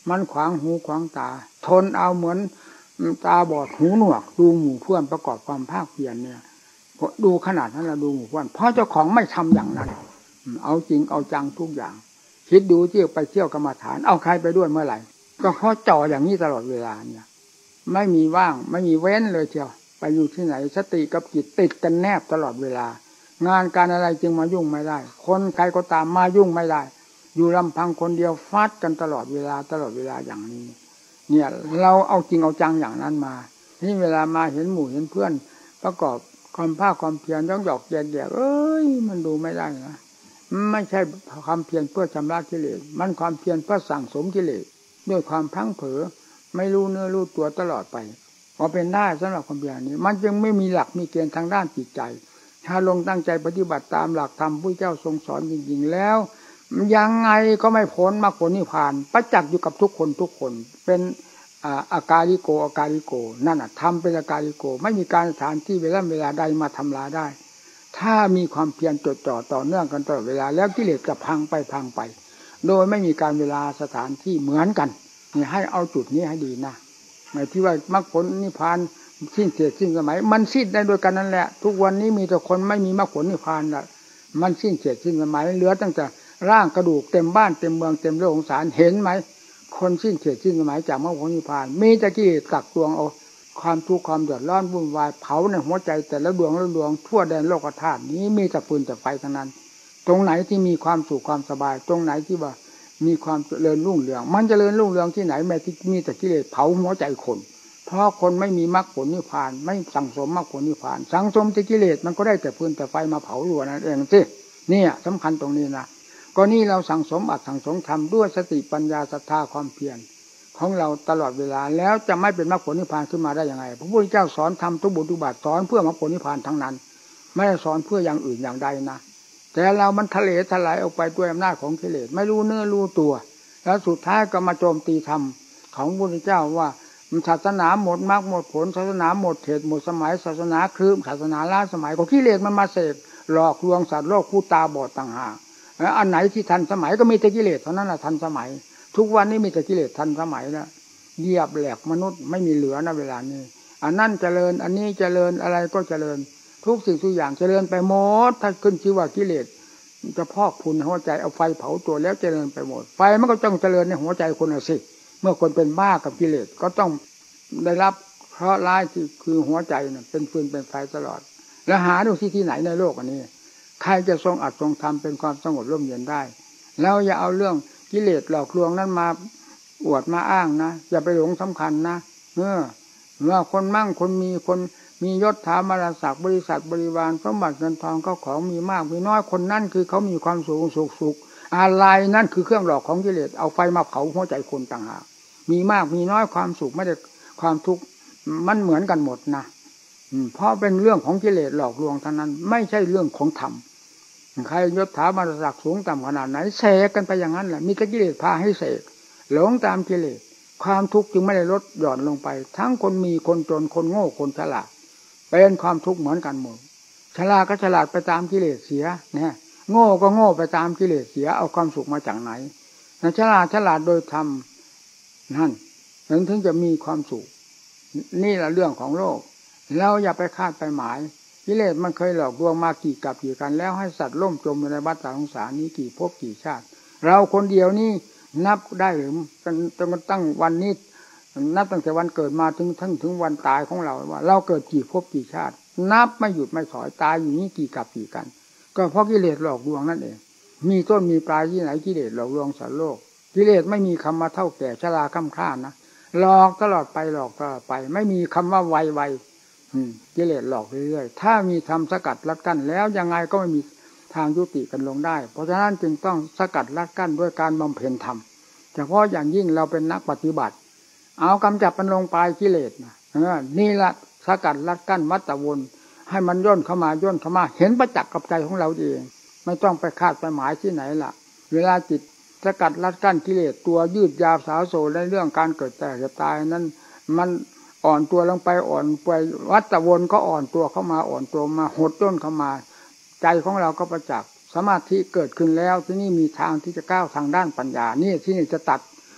มันขวางหูขวางตาทนเอาเหมือนตาบอดหูหนวกดูหมู่เพื่อนประกอบความภาคเพียรเนี่ยดูขนาดนั้นเราดูหมู่เพื่อนเพราะเจ้าของไม่ทำอย่างนั้นเอาจริงเอาจังทุกอย่างคิดดูเที่ยวไปเที่ยวกรรมฐานเอาใครไปด้วยเมื่อไหร่ก็เพราะจ่ออย่างนี้ตลอดเวลาเนี่ยไม่มีว่างไม่มีเว้นเลยเที่ยวไปอยู่ที่ไหนสติกับจิตติดกันแนบตลอดเวลางานการอะไรจึงมายุ่งไม่ได้คนใครก็ตามมายุ่งไม่ได้อยู่ลำพังคนเดียวฟาดกันตลอดเวลาอย่างนี้เนี่ยเราเอาจริงเอาจังอย่างนั้นมาที่เวลามาเห็นหมู่เห็นเพื่อนประกอบความภาคความเพียรต้องหยอกแยกเอ้ยมันดูไม่ได้นะไม่ใช่ความเพียรเพื่อชำระกิเลสมันความเพียรเพื่อสั่งสมกิเลสด้วยความพลั้งเผลอไม่รู้เนื้อรู้ตัวตลอดไปพอเป็นได้สำหรับความเพียรนี้มันจึงไม่มีหลักมีเกณฑ์ทางด้านจิตใจถ้าลงตั้งใจปฏิบัติตามหลักธรรมพระเจ้าทรงสอนจริงๆแล้วยังไงก็ไม่พ้นมรรคผลนิพพานประจักษ์อยู่กับทุกคนเป็นอากาลิโกนั่นน่ะทำเป็นอากาลิโกไม่มีการสถานที่เวลาใดมาทำลายได้ถ้ามีความเพียรจดจ่อต่อเนื่องกันตลอดเวลาแล้วกิเลสจะพังไปโดยไม่มีการเวลาสถานที่เหมือนกันนี่ให้เอาจุดนี้ให้ดีนะหมายที่ว่ามรรคผลนิพพานสิ้นเสียสิ้นสมัยมันสิ้นได้โดยกันนั่นแหละทุกวันนี้มีแต่คนไม่มีมรรคผลนิพพานน่ะมันสิ้นเสียสิ้นสมัยเหลือตั้งแต่ร่างกระดูกเต็มบ้านเต็มเมืองเต็มโลกสงสารเห็นไหมคนสิ้นเสียสิ้นสมัยจากมรรคผลนิพพานมีแต่กิเลสกักตวงเอาความทุกข์ความเดือดร้อนวุ่นวายเผาในหัวใจแต่ละดวงทั่วแดนโลกธาตุนี้มีแต่ฟืนแต่ไฟทั้งนั้นตรงไหนที่มีความสุขความสบายตรงไหนที่ว่ามีความเจริญรุ่งเรืองมันเจริญรุ่งเรืองที่ไหนแม้ที่มีแต่กิเลสเผาหัวใจคนเพราะคนไม่มีมรรคผลนิพพานไม่สั่งสมมรรคผลนิพพานสั่งสมแต่กิเลสมันก็ได้แต่ฟืนแต่ไฟมาเผาอยู่นั่นเองสิเนี่ยสำคัญตรงนี้นะก็นี่เราสั่งสมอัดสั่งสมทำด้วยสติปัญญาศรัทธาความเพียรของเราตลอดเวลาแล้วจะไม่เป็นมรรคผลนิพพานขึ้นมาได้ยังไงพระพุทธเจ้าสอนทำทุกบุญทุกบาทสอนเพื่อมรรคผลนิพพานทั้งนั้นไม่ได้สอนเพื่ออย่างอื่นอย่างใดนะแต่เรามันทะเลทลายออกไปด้วยอำนาจของกิเลสไม่รู้เนื้อรู้ตัวแล้วสุดท้ายก็มาโจมตีธรรมของพระพุทธเจ้าว่าศาสนาหมดมรรคหมดผลศาสนาหมดเหตุหมดสมัยศาสนาคลืมศาสนาล้าสมัยก็กิเลสมันมาเสกหลอกลวงสัตว์โลกผู้ตาบอดต่างหากอันไหนที่ทันสมัยก็มีแต่กิเลสเท่านั้นน่ะทันสมัยทุกวันนี้มีแต่กิเลสทันสมัยนะเหยียบแหลกมนุษย์ไม่มีเหลือนะเวลานี้อันนั้นเจริญอันนี้เจริญอะไรก็เจริญทุกสิ่งทุกอย่างเจริญไปหมดถ้าขึ้นชื่อว่ากิเลสจะพอกพูนหัวใจเอาไฟเผาตัวแล้วเจริญไปหมดไฟมันก็ต้องเจริญในหัวใจคนน่ะสิเมื่อคนเป็นบ้ากับกิเลสก็ต้องได้รับเคราะห์ร้ายที่คือหัวใจน่ะเป็นฟืนเป็นไฟตลอดแล้วหาดูที่ไหนในโลกอันนี้ใครจะทรงอัดทรงทำเป็นความสงบร่มเย็นได้แล้วอย่าเอาเรื่องกิเลสหลอกลวงนั้นมาอวดมาอ้างนะอย่าไปหลงสำคัญนะว่าคนมั่งคนมียศถาบรรดาศักดิ์บริษัทบริวารสมบัติเงินทองก็ของมีมากมีน้อยคนนั่นคือเขามีความสุขอะไรนั่นคือเครื่องหลอกของกิเลสเอาไฟมาเผาหัวใจคนต่างหากมีมากมีน้อยความสุขไม่ได้ความทุกข์มันเหมือนกันหมดนะเพราะเป็นเรื่องของกิเลสหลอกลวงเท่านั้นไม่ใช่เรื่องของธรรมใครยศถาบรรดาศักดิ์สูงต่ำขนาดไหนเสกกันไปอย่างนั้นแหละมีแต่กิเลสพาให้เสกหลงตามกิเลสความทุกข์จึงไม่ได้ลดหย่อนลงไปทั้งคนมีคนจนคนโง่คนฉลาดเป็นความทุกข์เหมือนกันหมดฉลาดก็ฉลาดไปตามกิเลสเสียเนี่ยโง่ก็โง่ไปตามกิเลสเสียเอาความสุขมาจากไหนฉลาดโดยธรรมนั่นถึงจะมีความสุขนี่แหละเรื่องของโลกเราอย่าไปคาดไปหมายกิเลสมันเคยหลอกลวงมากี่กับกี่กันแล้วให้สัตว์ล่มจมอยู่ในวัฏสงสารนี้กี่ภพกี่ชาติเราคนเดียวนี่นับได้หรือจนตั้งวันนี้นับตั้งแต่วันเกิดมาถึงวันตายของเราว่าเราเกิดกี่ภพกี่ชาตินับไม่หยุดไม่ถอยตายอยู่นี้กี่กับกี่กันก็เพราะกิเลสหลอกลวงนั่นเองมีต้นมีปลายที่ไหนกิเลสหลอกลวงสัตว์โลกกิเลสไม่มีคำว่าเท่าแก่ชราค่ำคร่านะหลอกตลอดไปไม่มีคำว่าไวกิเลสหลอกเรื่อยๆถ้ามีธรรมสกัดลัดกั้นแล้วยังไงก็ไม่มีทางยุติกันลงได้เพราะฉะนั้นจึงต้องสกัดลัดกั้นด้วยการบำเพ็ญธรรมเฉพาะอย่างยิ่งเราเป็นนักปฏิบัติเอากำจับมันลงไปกิเลสนะนี่ละสกัดลัดกั้นวัฏวนให้มันย่นเข้ามาเห็นประจักษ์กับใจของเราเองไม่ต้องไปคาดไปหมายที่ไหนล่ะเวลาจิตสกัดลัดกั้นกิเลสตัวยืดยาวสาวโศกในเรื่องการเกิดแตกตายนั้นมันอ่อนตัวลงไปอ่อนไปวัฏวนก็อ่อนตัวเข้ามาอ่อนตัวมาหดต้นเข้ามาใจของเราก็ประจักษ์สมาธิเกิดขึ้นแล้วที่นี่มีทางที่จะก้าวทางด้านปัญญานี่ที่นี่จะตัด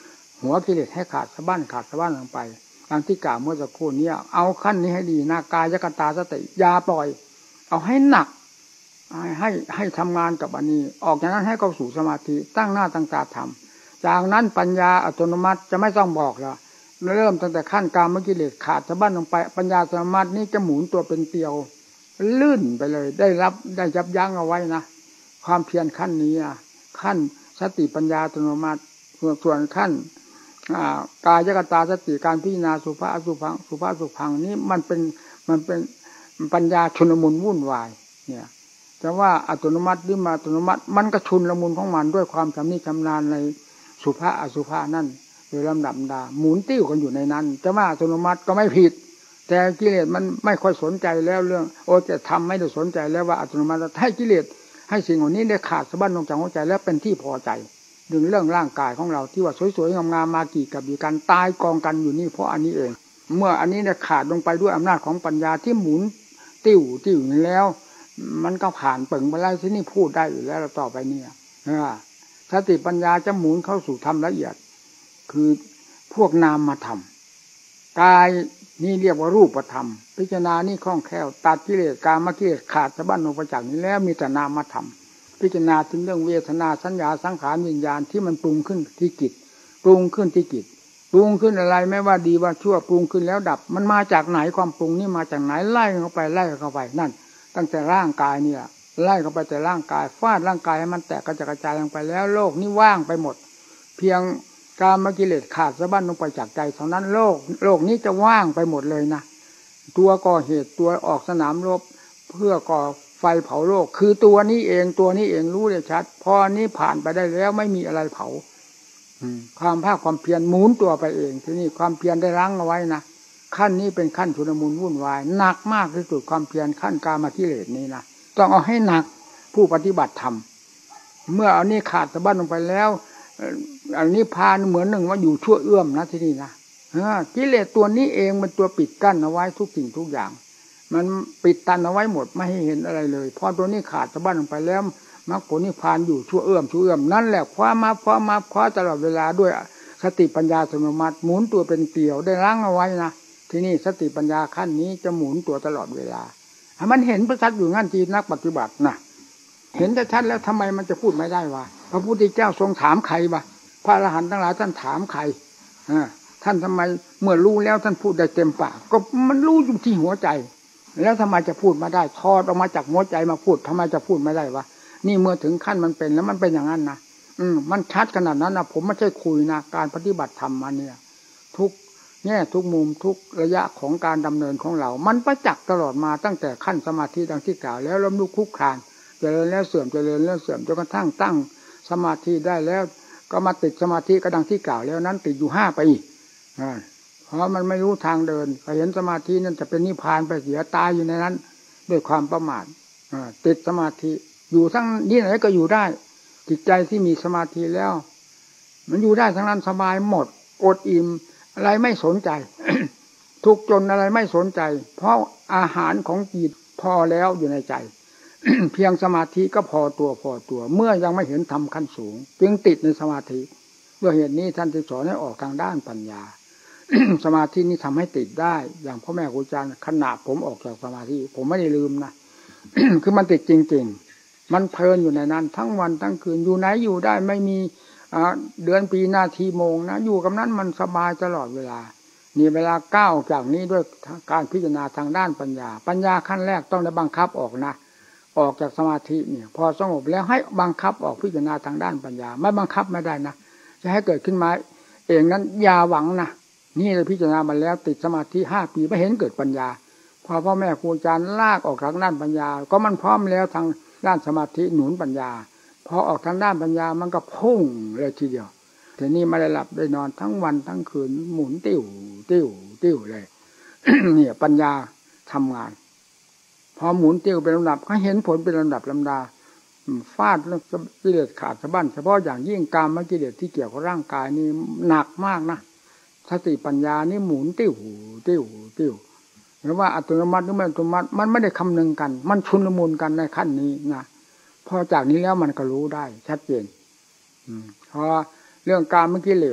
หัวกิเลสให้ขาดสะบั้นลงไปดังที่กล่าวเมื่อสักครู่นี้เอาขั้นนี้ให้ดีนะกายกตาสติอย่าปล่อยเอาให้หนักให้ทำงานกับอันนี้ออกจากนั้นให้เข้าสู่สมาธิตั้งหน้าตั้งตาทำจากนั้นปัญญาอัตโนมัติจะไม่ต้องบอกแล้วเริ่มตั้งแต่ขั้นกามกิเลสขาดสะบั้นลงไปปัญญาอัตโนมัตินี่จะหมุนตัวเป็นเกลียวลื่นไปเลยได้ยับยั้งเอาไว้นะความเพียรขั้นนี้ขั้นสติปัญญาอัตโนมัติส่วนขั้นกายกตาสติการพิจารณาสุภาสุพังนี้มันเป็นปัญญาชุนลมุนวุ่นวายเนี่ยแต่ว่าอัตโนมัติหรือมาอัตโนมัติมันก็ชุนละมุนของมันด้วยความชำนิชำนาญในสุภาอสุภานั่นโดยลำดับดาหมุนติ้วกันอยู่ในนั้นจะว่าอัตโนมัติก็ไม่ผิดแต่กิเลสมันไม่ค่อยสนใจแล้วเรื่องจะทำไม่ได้สนใจแล้วว่าอัตโนมัติให้กิเลสให้สิ่งเหล่านี้ได้ขาดสะบั้นลงจากหัวใจแล้วเป็นที่พอใจดึงเรื่องร่างกายของเราที่ว่าสวยๆงามๆมากี่กับอยู่กันตายกองกันอยู่นี่เพราะอันนี้เองเมื่ออันนี้เนี่ยขาดลงไปด้วยอำนาจของปัญญาที่หมุนติ้วนี้แล้วมันก็ผ่านเปิงไปแล้วที่นี่พูดได้อยู่แล้วต่อไปเนี่ยสติปัญญาจะหมุนเข้าสู่ธรรมละเอียดคือพวกนามธรรมกายนี่เรียกว่ารูปธรรมพิจารณานี่คล่องแคล่วตัดกิเลสกามกิเลสขาดสะบั้นลงไปจากนี้แล้วมีแต่นามธรรมพิจารณาถึงเรื่องเวทนาสัญญาสังขารวิญญาณที่มันปรุงขึ้นที่จิตปรุงขึ้นที่จิตปรุงขึ้นอะไรไม่ว่าดีว่าชั่วปรุงขึ้นแล้วดับมันมาจากไหนความปรุงนี่มาจากไหนไล่เข้าไปนั่นตั้งแต่ร่างกายเนี่ยไล่เข้าไปแต่ร่างกายฟาดร่างกายให้มันแตกกระจายลงไปแล้วโลกนี้ว่างไปหมดเพียงกามกิเลสขาดสะบั้นลงไปจากใจเท่านั้นโลกนี้จะว่างไปหมดเลยนะตัวก่อเหตุตัวออกสนามรบเพื่อก่อไฟเผาโลกคือตัวนี้เองรู้ได้ชัดพอนี้ผ่านไปได้แล้วไม่มีอะไรเผาความภาคความเพียรหมุนตัวไปเองทีนี้ความเพียรได้รั้งเอาไว้นะขั้นนี้เป็นขั้นชุลมุนวุ่นวายหนักมากที่สุดความเพียรขั้นกามกิเลสนี้นะต้องเอาให้หนักผู้ปฏิบัติธรรมเมื่อเอานี้ขาดสะบั้นลงไปแล้วอันนี้พานเหมือนหนึ่งว่าอยู่ชั่วเอื้อมนะที่นี่นะกิเลสตัวนี้เองมันตัวปิดกั้นเอาไว้ทุกสิ่งทุกอย่างมันปิดตันเอาไว้หมดไม่ให้เห็นอะไรเลยพอตัวนี้ขาดสะบั้นลงไปแล้วมรรคผลนิพพานอยู่ชั่วเอื้อมนั่นแหละคว้าตลอดเวลาด้วยสติปัญญาอัตโนมัติหมุนตัวเป็นเกลียวได้ล้างเอาไว้นะที่นี่สติปัญญาขั้นนี้จะหมุนตัวตลอดเวลาให้มันเห็นประชัดอยู่งั้นทีนักปฏิบัตินะเห็นชัดแล้วทำไมมันจะพูดไม่ได้วะพระพุทธเจ้าทรงถามใครวะพระอรหันต์ทั้งหลายท่านถามใครท่านทำไมเมื่อรู้แล้วท่านพูดได้เต็มปากก็มันรู้อยู่ที่หัวใจแล้วทำไมจะพูดมาได้ทอดออกมาจากหัวใจมาพูดทำไมจะพูดไม่ได้วะนี่เมื่อถึงขั้นมันเป็นแล้วมันเป็นอย่างนั้นนะมันชัดขนาดนั้นนะผมไม่ใช่คุยนะการปฏิบัติธรรมมาเนี่ยทุกแง่ทุกมุมทุกระยะของการดำเนินของเรามันประจักษ์ตลอดมาตั้งแต่ขั้นสมาธิดังที่กล่าวแล้วล้มลุกคลุกคลานเจริญแล้วเสื่อมจนกระทั่งตั้งสมาธิได้แล้วก็มาติดสมาธิก็ดังที่กล่าวแล้วนั้นติดอยู่5 ปีเพราะมันไม่รู้ทางเดินพอเห็นสมาธินั่นจะเป็นนิพพานไปเสียตายอยู่ในนั้นด้วยความประมาทติดสมาธิอยู่ทั้งที่ไหนก็อยู่ได้จิตใจที่มีสมาธิแล้วมันอยู่ได้ทั้งนั้นสบายหมดอดอิ่มอะไรไม่สนใจ ทุกข์จนอะไรไม่สนใจเพราะอาหารของจิตพอแล้วอยู่ในใจ เพียงสมาธิก็พอตัวเมื่อยังไม่เห็นธรรมขั้นสูงจึงติดในสมาธิด้วยเหตุนี้ท่านจึงสอนให้ออกทางด้านปัญญา สมาธินี้ทำให้ติดได้อย่างพ่อแม่ครูอาจารย์ขณะผมออกจากสมาธิผมไม่ได้ลืมนะ คือมันติดจริงๆมันเพลินอยู่ในนั้นทั้งวันทั้งคืนอยู่ไหนอยู่ได้ไม่มีเดือนปีนาทีโมงนะอยู่กับนั้นมันสบายตลอดเวลานี่เวลาก้าวจากนี้ด้วยการพิจารณาทางด้านปัญญาขั้นแรกต้องได้บังคับออกนะออกจากสมาธิเนี่ยพอสงบแล้วให้บังคับออกพิจารณาทางด้านปัญญาไม่บังคับไม่ได้นะจะให้เกิดขึ้นมาเองนั้นอย่าหวังนะนี่เลยพิจารณามาแล้วติดสมาธิ5 ปีไม่เห็นเกิดปัญญาพอพ่อแม่ครูอาจารย์ลากออกทางด้านปัญญาก็มันพร้อมแล้วทางด้านสมาธิหนุนปัญญาพอออกทางด้านปัญญามันก็พุ่งเลยทีเดียวทีนี้ไม่ได้หลับได้นอนทั้งวันทั้งคืนหมุนติ้วเลย เนี่ยปัญญาทำงานพอหมุนติ้วเป็นลำดับก็เห็นผลเป็นลำดับลำดาฟาดเรื่องกิเลสขาดสะบั้นเฉพาะอย่างยิ่งกามกิเลสที่เกี่ยวกับร่างกายนี่หนักมากนะสติปัญญานี่หมุนติ้วหรือว่าอัตโนมัติหรือไม่อัตโนมัติมันไม่ได้คำนึงกันมันชุนลมุนกันในขั้นนี้นะพอจากนี้แล้วมันก็รู้ได้ชัดเจนพอเรื่องกามกิเลส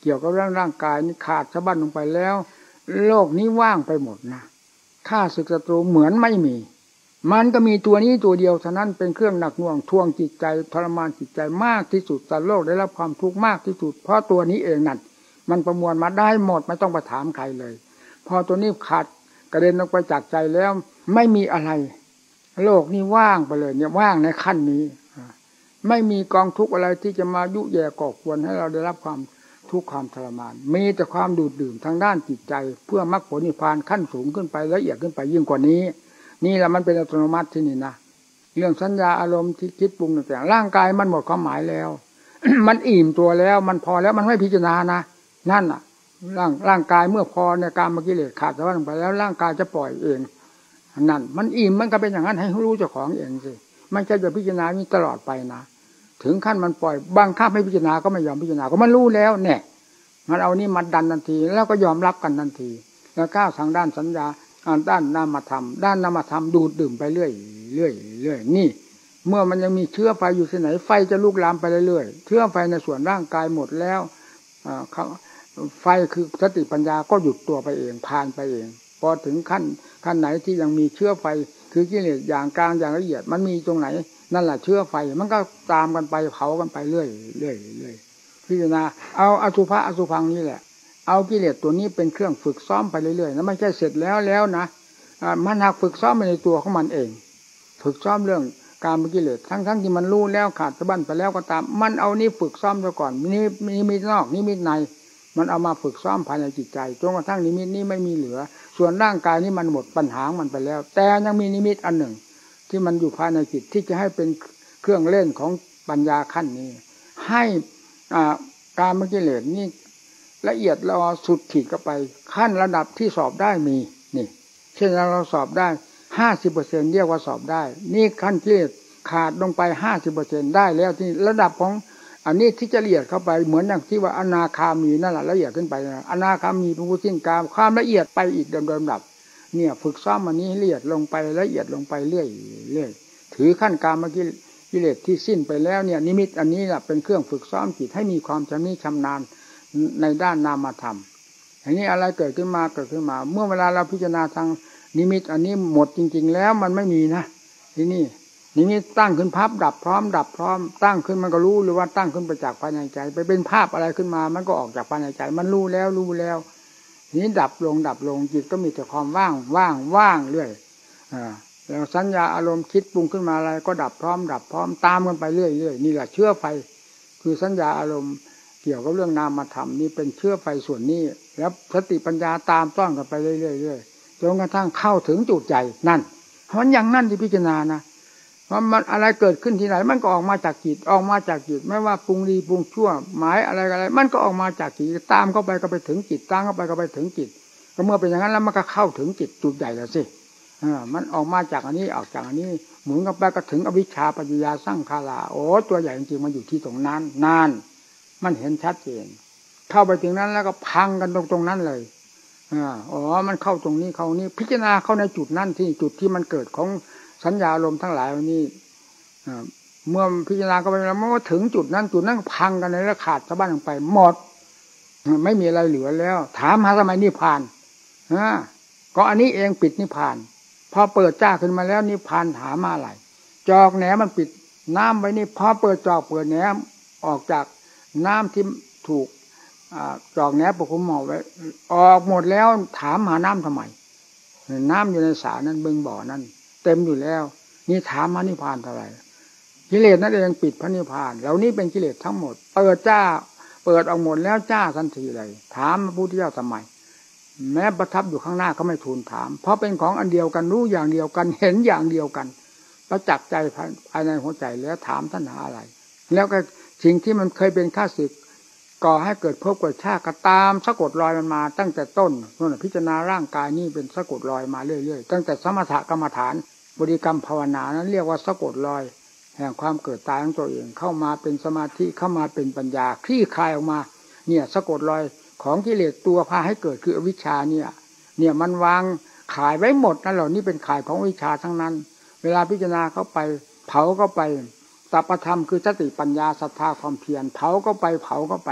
เกี่ยวกับเรื่องร่างกายนี่ขาดสะบั้นลงไปแล้วโลกนี้ว่างไปหมดนะข้าศึกศัตรูเหมือนไม่มีมันก็มีตัวนี้ตัวเดียวเท่านั้นเป็นเครื่องหนักหน่วงทวงจิตใจทรมานจิตใจมากที่สุดสัตว์โลกได้รับความทุกข์มากที่สุดเพราะตัวนี้เองนั่นมันประมวลมาได้หมดไม่ต้องไปถามใครเลยพอตัวนี้ขาดกระเด็นออกไปจากใจแล้วไม่มีอะไรโลกนี้ว่างไปเลยเนี่ยว่างในขั้นนี้ไม่มีกองทุกข์อะไรที่จะมายุแย่ก่อกวนให้เราได้รับความทุกข์ความทรมานมีแต่ความดูดดื่มทางด้านจิตใจเพื่อมรรคผลนิพพานขั้นสูงขึ้นไปละเอียดขึ้นไปยิ่งกว่านี้นี่แหละมันเป็นอัตโนมัติที่นี่นะเรื่องสัญญาอารมณ์ที่คิดปรุงต่างๆร่างกายมันหมดความหมายแล้ว มันอิ่มตัวแล้วมันพอแล้วมันไม่พิจารณานะนั่นน่ะร่างกายเมื่อพอในการมกิเลสขาดสะบั้นลงไปแล้วร่างกายจะปล่อยเองนั่นมันอิ่มมันก็เป็นอย่างนั้นให้รู้เจ้าของเองสิไม่ใช่จะพิจารณานี้ตลอดไปนะถึงขั้นมันปล่อยบางข้าไม่พิจารณาก็ไม่ยอมพิจารณาก็มันรู้แล้วเนี่ยมันเอานี่มาดันทันทีแล้วก็ยอมรับกันทันทีแล้วก้าวทางด้านสัญญาด้านนามธรรมด้านนามธรรมดูดดื่มไปเรื่อยเรื่อยเรื่อยนี่เมื่อมันยังมีเชื้อไฟอยู่ที่ไหนไฟจะลุกลามไปเรื่อยๆเชื้อไฟในส่วนร่างกายหมดแล้วไฟคือสติปัญญาก็หยุดตัวไปเองผ่านไปเองพอถึงขั้นไหนที่ยังมีเชื้อไฟคือกิเลสอย่างกลางอย่างละเอียดมันมีตรงไหนนั่นแหละเชื้อไฟมันก็ตามกันไปเผากันไปเรื่อยเรื่อยเรื่อยพิจารณาเอาอสุภะอสุภังนี่แหละเอากิเลสตัวนี้เป็นเครื่องฝึกซ้อมไปเรื่อยๆนะไม่ใช่เสร็จแล้วนะมันหักฝึกซ้อมไปในตัวของมันเองฝึกซ้อมเรื่องการมกิเลสทั้งที่มันรู้แล้วขาดสะบั้นไปแล้วก็ตามมันเอานี่ฝึกซ้อมซะก่อนนี่มีนอกนี่มีในมันเอามาฝึกซ้อมภายในจิตใจจนกระทั่งนิมิตนี้ไม่มีเหลือส่วนร่างกายนี้มันหมดปัญหามันไปแล้วแต่ยังมีนิมิตอันหนึ่งที่มันอยู่ภายในจิตที่จะให้เป็นเครื่องเล่นของปัญญาขั้นนี้ให้การมกิเลสนี่ละเอียดเราสุดขีดเข้าไปขั้นระดับที่สอบได้มีนี่เช่นเราสอบได้ 50% เรียกว่าสอบได้นี่ขั้นที่ขาดลงไป 50% ได้แล้วที่ระดับของอันนี้ที่จะละเอียดเข้าไปเหมือนอย่างที่ว่าอนาคามีนั่นแหละละเอียดขึ้นไปนะอนาคามีเป็นผู้สิ้นกามความละเอียดไปอีกเดิมๆดับเนี่ยฝึกซ้อมอันนี้ละเอียดลงไปละเอียดลงไปเรื่อยๆถือขั้นกามกิเลสที่สิ้นไปแล้วเนี่ยนิมิตอันนี้แหละเป็นเครื่องฝึกซ้อมจิตให้มีความชำนิชำนาญในด้านนามธรรมอย่างนี้อะไรเกิดขึ้นมาเมื่อเวลาเราพิจารณาทางนิมิตอันนี้หมดจริงๆแล้วมันไม่มีนะที่นี่นิมิตตั้งขึ้นพับดับพร้อมตั้งขึ้นมันก็รู้หรือว่าตั้งขึ้นไปจากภายในใจไปเป็นภาพอะไรขึ้นมามันก็ออกจากภายในใจมันรู้แล้วนี้ดับลงจิตก็มีแต่ความว่างเรื่อยแล้วสัญญาอารมณ์คิดปรุงขึ้นมาอะไรก็ดับพร้อมตามกันไปเรื่อยนี่แหละเชื้อไฟคือสัญญาอารมณ์เกี่ยวกับเรื่องนามธรรมนี่เป็นเชื้อไฟส่วนนี้แล้วสติปัญญาตามต้อนกันไปเรื่อยจนกระทั่งเข้าถึงจุดใจนั่นเพราะอย่างนั้นที่พิจารณานะมันอะไรเกิดขึ้นที่ไหนมันก็ออกมาจากจิตไม่ว่าปรุงดีปรุงชั่วหมายอะไรมันก็ออกมาจากจิตตามเข้าไปก็ไปถึงจิตตามเข้าไปก็ไปถึงจิตก็เมื่อเป็นอย่างนั้นแล้วมันก็เข้าถึงจิตจุดใหญ่แล้วสิมันออกมาจากอันนี้ออกจากอันนี้หมุนกันไปก็ถึงอวิชชาปัญญาสังขาราโอ้ตัวใหญ่จริงๆมันอยู่ที่ตรงนั้นนานมันเห็นชัดเจนเข้าไปถึงนั้นแล้วก็พังกันตรงนั้นเลยมันเข้าตรงนี้เข้านี้พิจารณาเข้าในจุดนั้นที่จุดที่มันเกิดของสัญญาอารมณ์ทั้งหลายวันนี้เมื่อพิจารณาเข้าไปแล้วมันก็ถึงจุดนั้นพังกันเลยแล้วขาดสะบั้นลงไปหมดไม่มีอะไรเหลือแล้วถามหาทำไมนิพพานก็อันนี้เองปิดนิพพานพอเปิดจ้าขึ้นมาแล้วนิพพานหามาอะไรจอกแหนมันปิดน้ำไว้นี่พอเปิดจอกเปิดแหนออกจากน้ำที่ถูกจอกแหนปกคลุมหม้อไว้ออกหมดแล้วถามหาน้ำทำไมน้ำอยู่ในสานั้นบึงบ่อนั้นเต็มอยู่แล้วนี่ถามหานิพพานเท่าไหร่กิเลสนั่นเองปิดพระนิพพานเหล่านี้เป็นกิเลสทั้งหมดเปิดออกหมดแล้วจ้าทันทีเลยถามพระพุทธเจ้าทำไมแม้ประทับอยู่ข้างหน้าก็ไม่ทูลถามเพราะเป็นของอันเดียวกันรู้อย่างเดียวกันเห็นอย่างเดียวกันประจักษ์ใจภายในหัวใจแล้วถามท่านหาอะไรแล้วก็สิ่งที่มันเคยเป็นข้าศึกก่อให้เกิดภพเกิดชาติก็ตามสะกดรอยมันมาตั้งแต่ต้นนั่นพิจารณาร่างกายนี่เป็นสะกดรอยมาเรื่อยๆตั้งแต่สมถกรรมฐานบริกรรมภาวนานั้นเรียกว่าสะกดรอยแห่งความเกิดตายของตัวเองเข้ามาเป็นสมาธิเข้ามาเป็นปัญญาคลี่คลายออกมาเนี่ยสะกดรอยของกิเลสตัวพาให้เกิดคืออวิชชาเนี่ยมันวางขายไว้หมดนั่นเหล่านี้เป็นขายของวิชาทั้งนั้นเวลาพิจารณาเข้าไปเผาเข้าไปสัพพธรรมคือสติปัญญาศรัทธาความเพียรเผาเข้าไป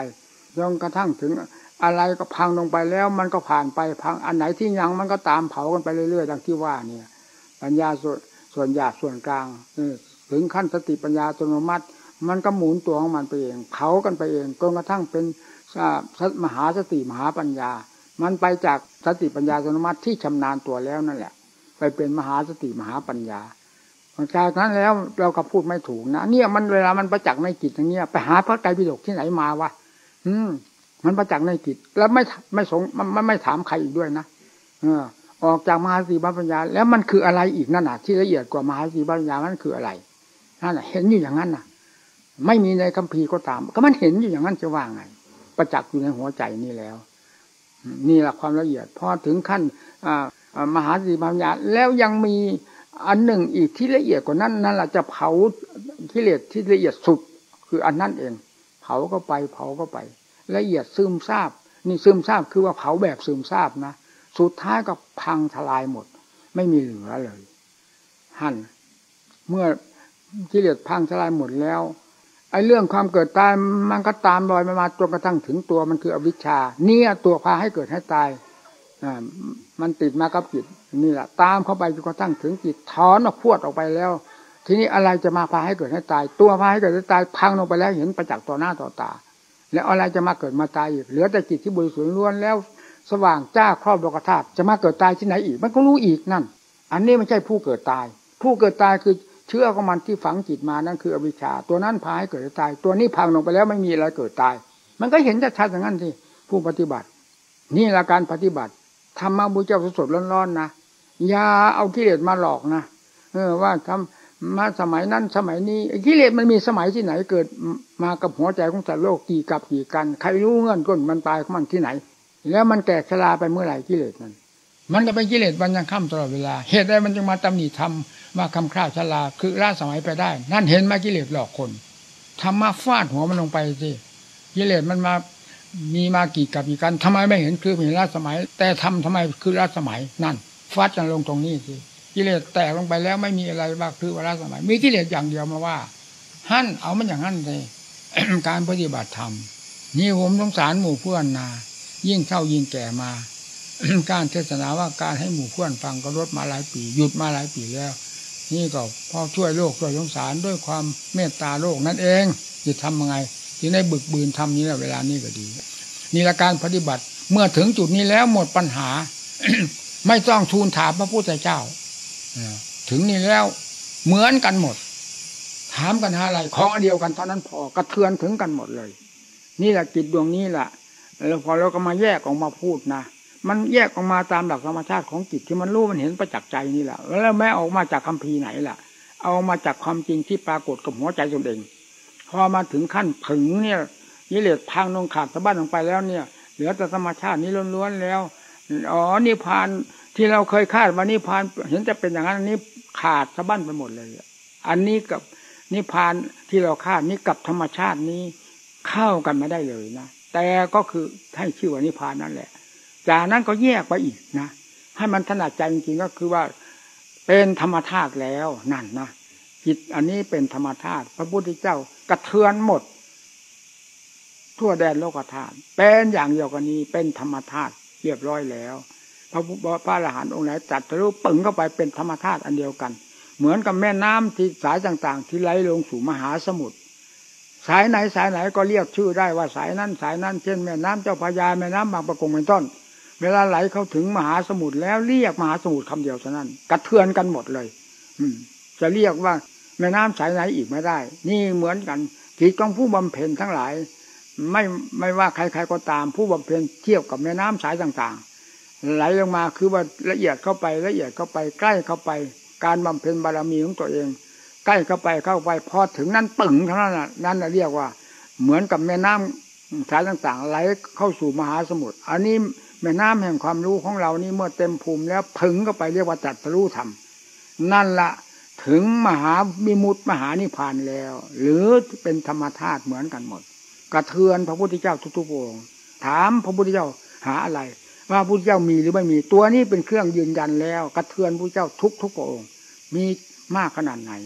จนกระทั่งถึงอะไรก็พังลงไปแล้วมันก็ผ่านไปพังอันไหนที่ยังมันก็ตามเผากันไปเรื่อยๆดังที่ว่าเนี่ยปัญญาส่วนหยาบส่วนกลางถึงขั้นสติปัญญาอัตโนมัติมันก็หมุนตัวของมันไปเองเผากันไปเองจนกระทั่งเป็นมหาสติมหาปัญญามันไปจากสติปัญญาอัตโนมัติที่ชำนาญตัวแล้วนั่นแหละไปเป็นมหาสติมหาปัญญาจากนั้นแล้วเราก็พูดไม่ถูกนะเนี่ยมันเวลามันประจักษ์ในจิตอย่างเงี้ยไปหาพระไตรปิฎกที่ไหนมาวะมันประจักษ์ในจิตแล้วไม่ถามใครอีกด้วยนะออกจากมหาสติปัญญาแล้วมันคืออะไรอีกนั่นน่ะที่ละเอียดกว่ามหาสติปัญญามันคืออะไรนั่นน่ะเห็นอยู่อย่างนั้นน่ะไม่มีในคัมภีร์ก็ตามก็มันเห็นอยู่อย่างนั้นจะว่าไงประจักษ์อยู่ในหัวใจนี่แล้วนี่แหละความละเอียดพอถึงขั้นมหาสติปัญญาแล้วยังมีอันหนึ่งอีกที่ละเอียดกว่านั้นนั่นแหละจะเผากิเลสที่ละเอียดสุดคืออันนั้นเองเผาก็ไปละเอียดซึมซาบนี่ซึมซาบคือว่าเผาแบบซึมซาบนะสุดท้ายก็พังทลายหมดไม่มีเหลือเลยหั่นเมื่อกิเลสพังทลายหมดแล้วไอ้เรื่องความเกิดตายมันก็ตามรอยมาจนกระทั่งถึงตัวมันคืออวิชชาเนี่ยตัวพาให้เกิดให้ตายมันติดมากับจิตนี่แหละตามเข้าไปจนกระทั่งถึงจิตถอนออกพวดออกไปแล้วทีนี้อะไรจะมาพาให้เกิดให้ตายตัวพาให้เกิดให้ตายพังลงไปแล้วเห็นประจักษ์ต่อหน้าต่อตาแล้วอะไรจะมาเกิดมาตายอีกเหลือแต่จิตที่บริสุทธิ์ล้วนแล้วสว่างจ้าครอบโลกธาตุจะมาเกิดตายที่ไหนอีกมันก็รู้อีกนั่นอันนี้ไม่ใช่ผู้เกิดตายผู้เกิดตายคือเชื่อของมันที่ฝังจิตมานั่นคืออวิชชาตัวนั้นพาให้เกิดตายตัวนี้พังลงไปแล้วไม่มีอะไรเกิดตายมันก็เห็นชัดๆอย่างนั้นที่ผู้ปฏิบัตินี่แหละการปฏิบัติธรรมะบุญเจ้าสดๆร้อนๆนะอย่าเอากิเลสมาหลอกนะว่าทำมาสมัยนั้นสมัยนี้กิเลสมันมีสมัยที่ไหนเกิดมากับหัวใจของสัตว์โลกกี่กับกี่กันใครรู้เงื่อนก้นมันตายของมันที่ไหนแล้วมันแก่ชราไปเมื่อไหร่กิเลสนั้นมันก็เป็นกิเลสวันยังค่ำตลอดเวลาเหตุใดมันจึงมาตำหนิธรรมมาคำคร่าชราคือล่าสมัยไปได้นั่นเห็นไหมกิเลสหลอกคนธรรมะฟาดหัวมันลงไปสิกิเลสมันมามีมากี่กับกี่กันทำไมไม่เห็นคือเห็นล่าสมัยแต่ทำไมคือล่าสมัยนั่นฟาดกันลงตรงนี้สิกิเลสแตกลงไปแล้วไม่มีอะไรบ้างคือว่าล่าสมัยมีกิเลสอย่างเดียวมาว่าหั่นเอามันอย่างนั้นเลย การปฏิบัติธรรมนี่ผมสงสารหมู่เพื่อนนะยิ่งเฒ่ายิ่งแก่มา การเทศนาว่าการให้หมู่เพื่อนฟังก็ลดมาหลายปีหยุดมาหลายปีแล้วนี่ก็พอช่วยโลกช่วยสงสารด้วยความเมตตาโลกนั่นเองจะทำยังไงที่ได้บึกบืนทำนี้แหละเวลานี้ก็ดีนี่ละการปฏิบัติเมื่อถึงจุดนี้แล้วหมดปัญหา ไม่ต้องทูลถามพระพุทธเจ้าถึงนี่แล้วเหมือนกันหมดถามกันหาอะไรของอันเดียวกันเท่านั้นพอกระเทือนถึงกันหมดเลยนี่แหละจิตดวงนี้แหละแล้วพอเราก็มาแยกออกมาพูดนะมันแยกออกมาตามหลักธรรมชาติของจิตที่มันรู้มันเห็นประจักษ์ใจนี่แหละแล้วแม้ออกมาจากคัมภีร์ไหนล่ะเอามาจากความจริงที่ปรากฏกับหัวใจตนเองพอมาถึงขั้นผึ่งเนี่ยกิเลสพังลงขาดสะบั้นลงไปแล้วเนี่ยเหลือแต่ธรรมชาตินี้ล้วนๆแล้วนิพพานที่เราเคยคาดว่านิพพานเห็นจะเป็นอย่างนั้นอันนี้ขาดสะบั้นไปหมดเลยอันนี้กับนิพพานที่เราคาดนี้กับธรรมชาตินี้เข้ากันไม่ได้เลยนะแต่ก็คือให้ชื่อว่านิพพานนั่นแหละจากนั้นก็แยกไปอีกนะให้มันถนัดใจจริงๆก็คือว่าเป็นธรรมธาตุแล้วนั่นนะจิตอันนี้เป็นธรรมธาตุพระพุทธเจ้ากระเทือนหมดทั่วแดนโลกธาตุเป็นอย่างเดียวกันนี้เป็นธรรมธาตุเรียบร้อยแล้วพระอรหันต์องค์ไหนจัดรู้ปึ่งเข้าไปเป็นธรรมธาตุอันเดียวกันเหมือนกับแม่น้ำที่สายต่างๆที่ไหลลงสู่มหาสมุทรสายไหนก็เรียกชื่อได้ว่าสายนั้นเช่นแม่น้ำเจ้าพระยาแม่น้ำบางปะกงเป็นต้นเวลาไหลเข้าถึงมหาสมุทรแล้วเรียกมหาสมุทรคำเดียวเท่านั้นกระเทือนกันหมดเลยจะเรียกว่าแม่น้ำสายไหนอีกไม่ได้นี่เหมือนกันจิตของผู้บำเพ็ญทั้งหลายไม่ว่าใครๆก็ตามผู้บำเพ็ญเทียบกับแม่น้ำสายต่างๆไหลลงมาคือว่าละเอียดเข้าไปใกล้เข้าไปการบำเพ็ญบารมีของตัวเองใกล้เข้าไปพอถึงนั้นปึ่งเท่านั้นนั่นเรียกว่าเหมือนกับแม่น้ำสายต่างๆไหลเข้าสู่มหาสมุทรอันนี้แม่น้ำแห่งความรู้ของเรานี่เมื่อเต็มภูมิแล้วผึ่งเข้าไปเรียกว่าจัตตรู้ธรรมนั่นละถึงมหาวิมุตติมหานิพพานแล้วหรือเป็นธรรมธาตุเหมือนกันหมดกระเทือนพระพุทธเจ้าทุกๆองค์ถามพระพุทธเจ้าหาอะไรว่าพระพุทธเจ้ามีหรือไม่มีตัวนี้เป็นเครื่องยืนยันแล้วกระเทือนพระพุทธเจ้าทุกๆองค์มีมากขนาดไหน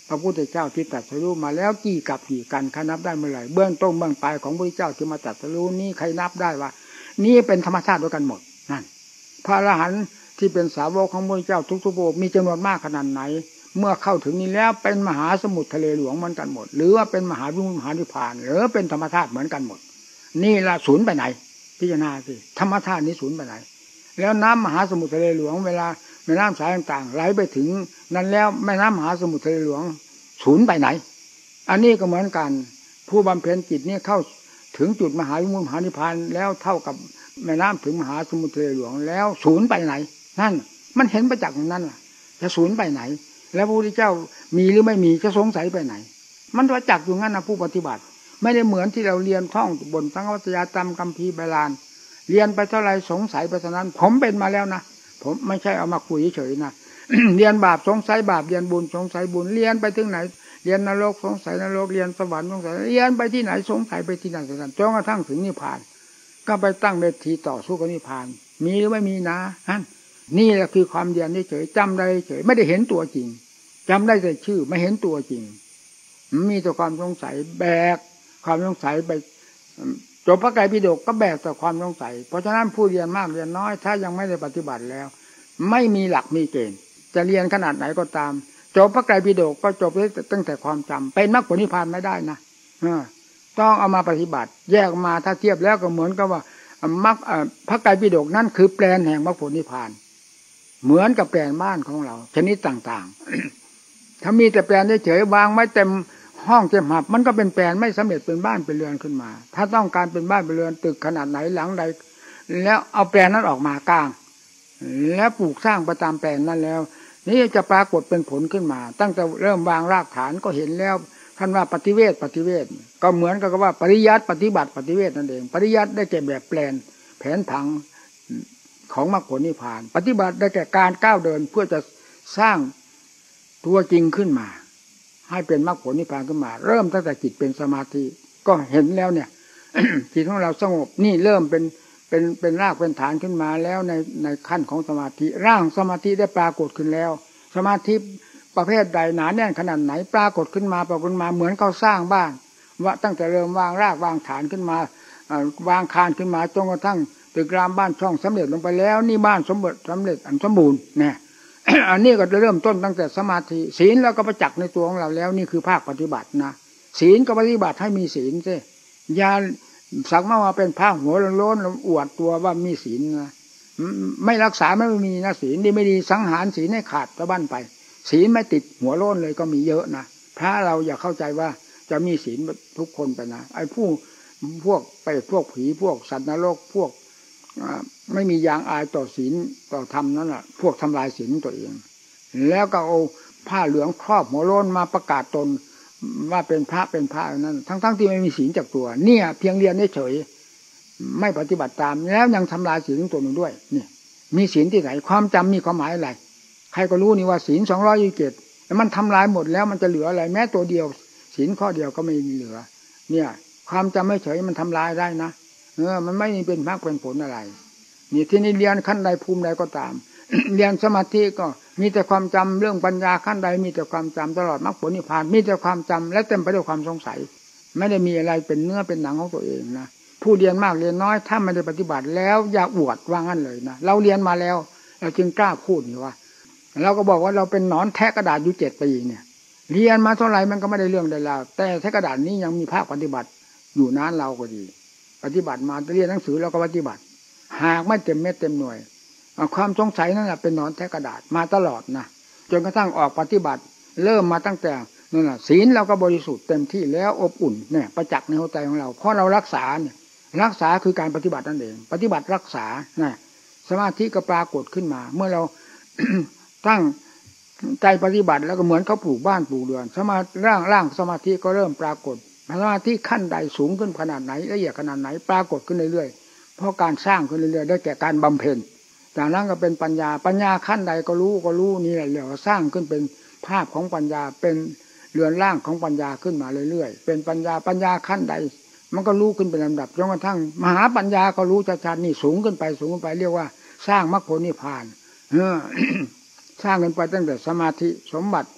พระพุทธเจ้าที่ตรัสรู้มาแล้วกี่กับกี่กันใครนับได้เมื่อไหร่เบื้องต้นเบื้องปลายของพระพุทธเจ้าที่มาตรัสรู้นี่ใครนับได้ว่านี่เป็นธรรมชาติด้วยกันหมดนั่นพระอรหันต์ที่เป็นสาวกของพระพุทธเจ้าทุกๆพระองค์มีจำนวนมากขนาดไหนเมื่อเข้าถึงนี้แล้วเป็นมหาสมุทรทะเลหลวงเหมือนกันหมดหรือว่าเป็นมหาวิมุตติมหานิพพานหรือเป็นธรรมชาติเหมือนกันหมดนี่ละศูนย์ไปไหนพิจารณาสิธรรมชาตินี้ศูนย์ไปไหนแล้วน้ำมหาสมุทรทะเลหลวงเวลาแม่น้ำสายต่างๆไหลไปถึงนั้นแล้วแม่น้ำมหาสมุทรทะเลหลวงศูนย์ไปไหนอันนี้ก็เหมือนกันผู้บำเพ็ญจิตนี่เข้าถึงจุดมหาวิมุตติมหานิพพานแล้วเท่ากับแม่น้ำถึงมหาสมุทรทะเลหลวงแล้วศูนย์ไปไหนนั่นมันเห็นประจักษ์อย่างนั้นล่ะจะศูนย์ไปไหนแล้วพระพุทธเจ้ามีหรือไม่มีจะสงสัยไปไหนมันประจักษ์อยู่งั้นนะผู้ปฏิบัติไม่ได้เหมือนที่เราเรียนท่องบนสังฆวัตยธรรมคัมภีร์โบราณเรียนไปเท่าไรสงสัยไปเท่านั้นผมเป็นมาแล้วนะผมไม่ใช่เอามาคุยเฉยๆนะ เรียนบาปสงสัยบาปเรียนบุญสงสัยบุญเรียนไปถึงไหนเรียนนรกสงสัยนรกเรียนสวรรค์สงสัยเรียนไปที่ไหนสงสัยไปที่นั่นจนกระทั่งถึงนิพพานก็ไปตั้งเวทีต่อสู้กับนิพพานมีหรือไม่มีนะนี่แหละคือความเรียนเฉยๆจำได้เฉยไม่ได้เห็นตัวจริงจำได้แต่ชื่อไม่เห็นตัวจริงมีแต่ความสงสัยแบกความสงสัยไปจบพระไตรปิฎกก็แบกแต่ความสงสัยเพราะฉะนั้นผู้เรียนมากเรียนน้อยถ้ายังไม่ได้ปฏิบัติแล้วไม่มีหลักมีเกณฑ์จะเรียนขนาดไหนก็ตามจบพระไตรปิฎกก็จบตั้งแต่ความจำเป็นมรรคผลนิพพานไม่ได้นะต้องเอามาปฏิบัติแยกมาถ้าเทียบแล้วก็เหมือนกับว่ามรรคพระไตรปิฎกนั่นคือแปลนแห่งมรรคผลนิพพานเหมือนกับแปลนบ้านของเราชนิดต่างๆ ถ้ามีแต่แปลนเฉยๆวางไม่เต็มห้องเต็มหับมันก็เป็นแปลนไม่สำเร็จเป็นบ้านเป็นเรือนขึ้นมาถ้าต้องการเป็นบ้านเป็นเรือนตึกขนาดไหนหลังใดแล้วเอาแปลนนั้นออกมากลางแล้วปลูกสร้างไปตามแปลนนั้นแล้วนี่จะปรากฏเป็นผลขึ้นมาตั้งแต่เริ่มวางรากฐานก็เห็นแล้วท่านว่าปฏิเวทก็เหมือนกับว่าปริยัติปฏิบัติปฏิเวทนั่นเองปริยัติได้แก่แบบแปลนแผนผังของมรรคผลนิพพานปฏิบัติได้แก่การก้าวเดินเพื่อจะสร้างตัวจริงขึ้นมาให้เป็นมรรคผลนิพพานขึ้นมาเริ่มตั้งแต่จิตเป็นสมาธิก็เห็นแล้วเนี่ย จิตของเราสงบนี่เริ่มเป็นรากเป็นฐานขึ้นมาแล้วในขั้นของสมาธิร่างสมาธิได้ปรากฏขึ้นแล้วสมาธิประเภทใดหนาแน่นขนาดไหนปรากฏขึ้นมาเหมือนเขาสร้างบ้านว่าตั้งแต่เริ่มวางรากวางฐานขึ้นมาวางคานขึ้นมาจนกระทั่งตึกรามบ้านช่องสำเร็จลงไปแล้วนี่บ้านสำเร็จอันสมบูรณ์เนี่ย อันนี้ก็เริ่มต้นตั้งแต่สมาธิศีลแล้วก็ประจักษ์ในตัวของเราแล้วนี่คือภาคปฏิบัตินะศีลก็ปฏิบัติให้มีศีลสิอย่าสักมาเป็นพระหัวโล้นอวดตัวว่ามีศีลนะไม่รักษาไม่มีนะศีลดีไม่ดีสังหารศีลให้ขาดตะบั้นไปศีลไม่ติดหัวโล้นเลยก็มีเยอะนะพระเราอย่าเข้าใจว่าจะมีศีลทุกคนไปนะไอ้พวกไปพวกผีพวกสัตว์นรกพวกไม่มียางอายต่อศีลต่อธรรมนั่นแหละพวกทำลายศีลตัวเองแล้วก็เอาผ้าเหลืองครอบหัวโล้นมาประกาศตนว่าเป็นพระนั้นทั้งที่ไม่มีศีลจากตัวเนี่ยเพียงเรียนเฉยไม่ปฏิบัติตามแล้วยังทำลายศีลตัวหนึ่งด้วยนี่มีศีลที่ไหนความจำมีความหมายอะไรใครก็รู้นี่ว่าศีล227แล้วมันทำลายหมดแล้วมันจะเหลืออะไรแม้ตัวเดียวศีลข้อเดียวก็ไม่มีเหลือเนี่ยความจำไม่เฉยมันทำลายได้นะมันไม่เป็นมรรคเป็นผลอะไรนี่ที่นี่เรียนขั้นใดภูมิใดก็ตาม เรียนสมาธิก็มีแต่ความจำเรื่องปัญญาขั้นใดมีแต่ความจำตลอดมรรคผลนิพพานมีแต่ความจำและเต็มไปด้วยความสงสัยไม่ได้มีอะไรเป็นเนื้อเป็นหนังของตัวเองนะผู้เรียนมากเรียนน้อยถ้าไม่ได้ปฏิบัติแล้วอย่าอวดว่างั้นเลยนะเราเรียนมาแล้วเราจึงกล้าพูดนี่ว่าเราก็บอกว่าเราเป็นหนอนแทะกระดาษอยู่7 ปีเนี่ยเรียนมาเท่าไหร่มันก็ไม่ได้เรื่องใดแล้วแต่แทะกระดาษนี้ยังมีภาคปฏิบัติอยู่นานเราก็ดีปฏิบัติมาเรียนหนังสือเราก็ปฏิบัติหากไม่เต็มเม็ดเต็มหน่วยความสงสัยนั่นแหละเป็นหนอนแทะกระดาษมาตลอดนะจนกระทั่งออกปฏิบัติเริ่มมาตั้งแต่นั่นแหละศีลเราก็บริสุทธิ์เต็มที่แล้วอบอุ่นเนี่ยประจักษ์ในหัวใจของเราเพราะเรารักษาเนี่ยรักษาคือการปฏิบัตินั่นเองปฏิบัติรักษานะสมาธิก็ปรากฏขึ้นมาเมื่อเรา ตั้งใจปฏิบัติแล้วก็เหมือนเขาปลูกบ้านปลูกเรือนสมาร่างสมาธิก็เริ่มปรากฏสมาธิขั้นใดสูงขึ้นขนาดไหนละเอียดขนาดไหนปรากฏขึ้นเรื่อยๆเพราะการสร้างขึ้นเรื่อยๆได้แก่การบำเพ็ญจากนั้นก็เป็นปัญญาขั้นใดก็รู้นี่แหละเรียกว่าสร้างขึ้นเป็นภาพของปัญญาเป็นเรือนร่างของปัญญาขึ้นมาเรื่อยๆเป็นปัญญาขั้นใดมันก็รู้ขึ้นเป็นลำดับจนกระทั่งมหาปัญญาก็รู้ชัดๆนี่สูงขึ้นไปเรียกว่าสร้างมรรคผลนิพพาน สร้างกันไปตั้งแต่สมาธิสมบัติ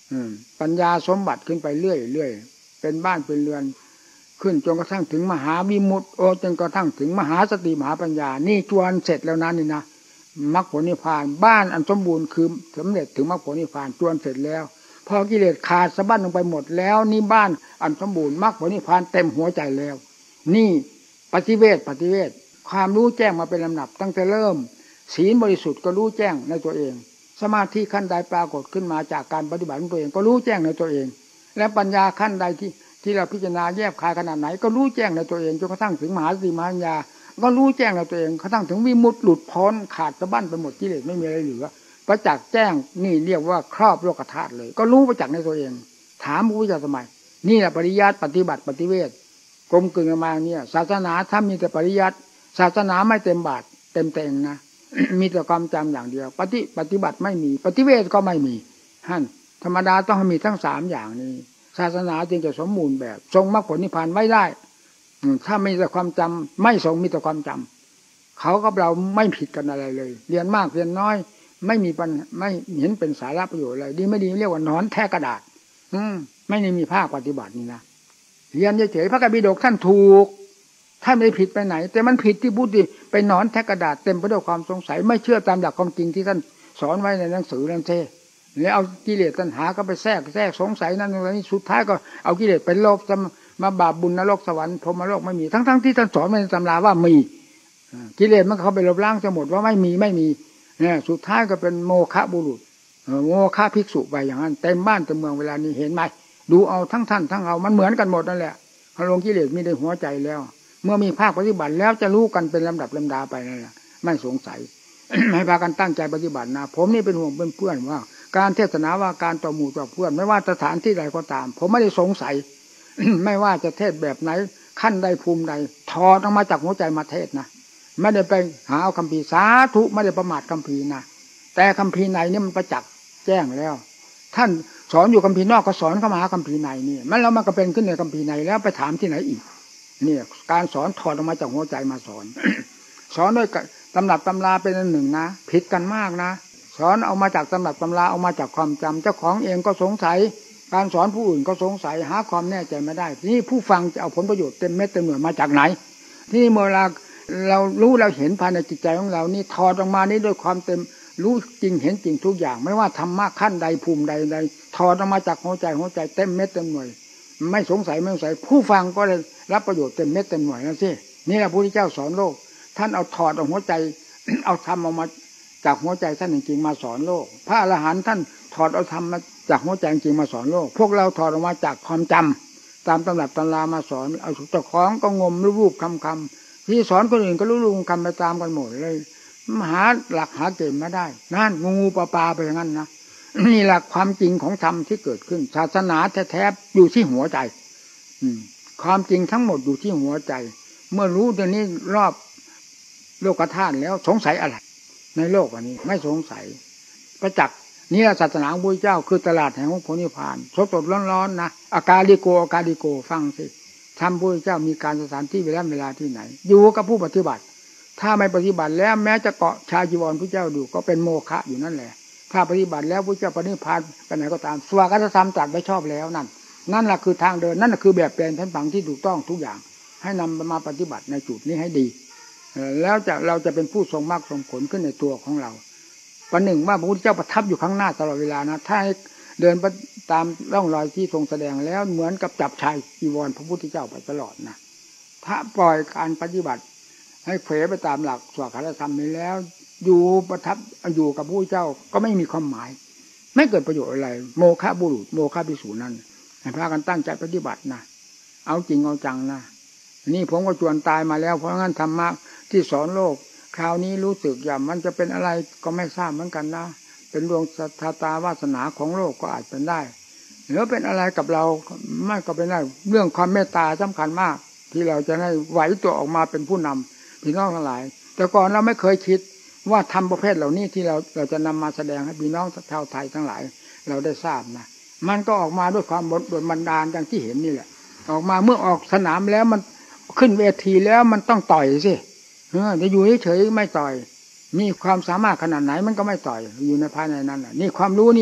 ปัญญาสมบัติขึ้นไปเรื่อยๆเป็นบ้านเป็นเรือนขึ้นจนกระทั่งถึงมหาวิมุตติจนกระทั่งถึงมหาสติมหาปัญญานี่จวนเสร็จแล้วนั้นนี่นะมรรคผลนิพพานบ้านอันสมบูรณ์คือสำเร็จถึงมรรคผลนิพพานจวนเสร็จแล้วพอกิเลสขาดสะบั้นลงไปหมดแล้วนี่บ้านอันสมบูรณ์มรรคผลนิพพานเต็มหัวใจแล้วนี่ปฏิเวทความรู้แจ้งมาเป็นลำดับตั้งแต่เริ่มศีลบริสุทธิ์ก็รู้แจ้งในตัวเองสมาธิขั้นใดปรากฏขึ้นมาจากการปฏิบัติของตัวเองก็รู้แจ้งในตัวเองและปัญญาขั้นใดที่เราพิจารณาแยบคายขนาดไหนก็รู้แจ้งในตัวเองจนกระทั่งถึงมหาสติมหาปัญญาก็รู้แจ้งในตัวเองกระทั่งถึงวิมุตติหลุดพ้นขาดสะบั้นไปหมดกิเลสไม่มีอะไรเหลือประจักษ์แจ้งนี่เรียกว่าครอบโลกธาตุเลยก็รู้ประจักษ์ในตัวเองถามพระพุทธเจ้าทำไมนี่แหละปริยัติปฏิบัติปฏิเวทกลมกลืนกันมาเนี่ยศาสนาถ้ามีแต่ปริยัติศาสนาไม่เต็มบาทเต็มเต็งนะ มีแต่ความจำอย่างเดียวปฏิบัติไม่มีปฏิเวทก็ไม่มีหั่นธรรมดาต้องมีทั้ง3อย่างนี้ศาสนาจึงจะสมบูรณ์แบบทรงมรรคผลนิพพานไว้ได้ถ้ามีแต่ความจำไม่ทรงมีแต่ความจำเขากับเราไม่ผิดกันอะไรเลยเรียนมากเรียนน้อยไม่มีปัญไม่เห็นเป็นสาระประโยชน์อะไรดีไม่ดีเรียกว่าหนอนแทะกระดาษไม่ได้มีภาคปฏิบัตินี่นะเรียนเฉยๆพระไตรปิฎกท่านถูกท่านไม่ผิดไปไหนแต่มันผิดที่พูดที่ไปหนอนแทะกระดาษเต็มไปด้วยความสงสัยไม่เชื่อตามหลักความจริงที่ท่านสอนไว้ในหนังสือนั่นเองแล้วเอากิเลสตัณหาก็ไปแทรกสงสัยนั่นนี่สุดท้ายก็เอากิเลสเป็นโลภจะมาบาปบุญนรกสวรรค์พรหมโลกไม่มีทั้งที่ท่านสอนในตำราว่ามีกิเลสมันเข้าไปลบล้างจะหมดว่าไม่มีเนี่ยสุดท้ายก็เป็นโมฆะบุรุษโมฆะภิกษุไปอย่างนั้นเต็มบ้านเต็มเมืองเวลานี้เห็นไหมดูเอาทั้งท่านทั้งเอามันเหมือนกันหมดนั่นแหละพอลงกิเลสมีในหัวใจแล้วเมื่อมีภาคปฏิบัติแล้วจะรู้กันเป็นลำดับลำดาไปนั่นแหละไม่สงสัย ให้พากันตั้งใจปฏิบัตินะผมนี่เป็นห่วงเป็นเพื่อนว่าการเทศนาว่าการต่อหมู่ต่อเพื่อนไม่ว่าสถานที่ใดก็ตามผมไม่ได้สงสัย ไม่ว่าจะเทศแบบไหนขั้นใดภูมิใดถอดออกมาจากหัวใจมาเทศนะไม่ได้ไปหาเอาคัมภีร์สาธุไม่ได้ประมาทคัมภีร์นะแต่คัมภีร์ในนี่มันประจักษ์แจ้งแล้วท่านสอนอยู่คัมภีร์นอกก็สอนเข้ามาหาคัมภีร์ในนี่มันแล้วมันก็เป็นขึ้นในคัมภีร์ในแล้วไปถามที่ไหนอีกเนี่ยการสอนถอดออกมาจากหัวใจมาสอน สอนด้วยตำรับตำราเป็นอันหนึ่งนะผิดกันมากนะสอนเอามาจากตำรับตำราเอามาจากความจำเจ้าของเองก็สงสัยการสอนผู้อื่นก็สงสัยหาความแน่ใจไม่ได้ทีนี้ผู้ฟังจะเอาผลประโยชน์เต็มเม็ดเต็มหน่วยมาจากไหนที่เมื่อเรารู้เราเห็นภายในจิตใจของเรานี่ถอดออกมานี้ด้วยความเต็มรู้จริงเห็นจริงทุกอย่างไม่ว่าธรรมะขั้นใดภูมิใดถอดออกมาจากหัวใจเต็มเม็ดเต็มหน่วยไม่สงสัยผู้ฟังก็ได้รับประโยชน์เต็มเม็ดเต็มหน่วยนั่นสินี่แหละพระพุทธเจ้าสอนโลกท่านเอาถอดออกหัวใจ เอาธรรมออกมาจากหัวใจท่านจริงๆมาสอนโลกพระอรหันต์ท่านถอดเอาธรรมมาจากหัวใจจริงมาสอนโลกพวกเราถอดออกมาจากความจำตามตำรับตำรามาสอนเอาเจ้าของก็งมรูปคำที่สอนคนอื่นก็รู้คำไปตามกันหมดเลยหาหลักหาเกณฑ์ไม่ได้นั่นงูปลาไปอย่างนั้นนะนี่หลักความจริงของธรรมที่เกิดขึ้นศาสนาแท้ๆอยู่ที่หัวใจความจริงทั้งหมดอยู่ที่หัวใจเมื่อรู้ตรงนี้รอบโลกธาตุแล้วสงสัยอะไรในโลกอันนี้ไม่สงสัยประจักษ์นี่ศาสนาของพระเจ้าคือตลาดแห่งมรรคผลนิพพานสดๆร้อนๆนะอาการดิโกฟังสิทำพระเจ้ามีการสถานที่เวลาที่ไหนอยู่กับผู้ปฏิบัติถ้าไม่ปฏิบัติแล้วแม้จะเกาะชาจีวรพระเจ้าดูก็เป็นโมฆะอยู่นั่นแหละถ้าปฏิบัติแล้วพระเจ้าปฏิพานไปไหนก็ตามสวากาธรรมจัดไว้ชอบแล้วนั่นแหละคือทางเดินนั่นแหละคือแบบแปลนแผนผังที่ถูกต้องทุกอย่างให้นำมาปฏิบัติในจุดนี้ให้ดีแล้วเราจะเป็นผู้ทรงมรรคทรงผลขึ้นในตัวของเราประหนึ่งว่าพระพุทธเจ้าประทับอยู่ข้างหน้าตลอดเวลานะถ้าให้เดินตามร่องรอยที่ทรงแสดงแล้วเหมือนกับจับชายจีวรพระพุทธเจ้าไปตลอดนะถ้าปล่อยการปฏิบัติให้เผยไปตามหลักสวากาธรรมนี้แล้วอยู่ประทับอยู่กับพระพุทธเจ้าก็ไม่มีความหมายไม่เกิดประโยชน์อะไรโมฆะบุรุษโมฆะภิกษุนั้นให้พากันตั้งใจปฏิบัตินะเอาจริงเอาจังนะนี่ผมก็จวนตายมาแล้วเพราะงั้นธรรมะที่สอนโลกคราวนี้รู้สึกอย่างมันจะเป็นอะไรก็ไม่ทราบเหมือนกันนะเป็นดวงชะตาวาสนาของโลกก็อาจเป็นได้หรือเป็นอะไรกับเราไม่ก็เป็นได้เรื่องความเมตตาสำคัญมากที่เราจะให้ไหวตัวออกมาเป็นผู้นำพี่น้องทั้งหลายแต่ก่อนเราไม่เคยคิดว่าธรรมประเภทเหล่านี้ที่เราจะนำมาแสดงให้พี่น้องชาวไทยทั้งหลายเราได้ทราบนะมันก็ออกมาด้วยความบดบันดาลอย่างที่เห็นนี่แหละออกมาเมื่อออกสนามแล้วมันขึ้นเวทีแล้วมันต้องต่อยสิจะอยู่เฉยๆไม่ต่อยมีความสามารถขนาดไหนมันก็ไม่ต่อยอยู่ในภายในนั้นนี่ความรู้นี่แ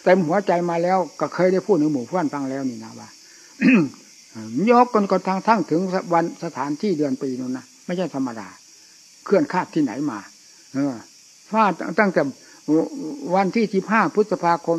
ต็มหัวใจมาแล้วก็เคยได้พูดในหมู่เพื่อนฟังแล้วนี่นะว่า ยกกันทางทั้งถึงวันสถานที่เดือนปีนู้นนะไม่ใช่ธรรมดาเคลื่อนคาดที่ไหนมาฟาดตั้งแต่วันที่15 พฤษภาคม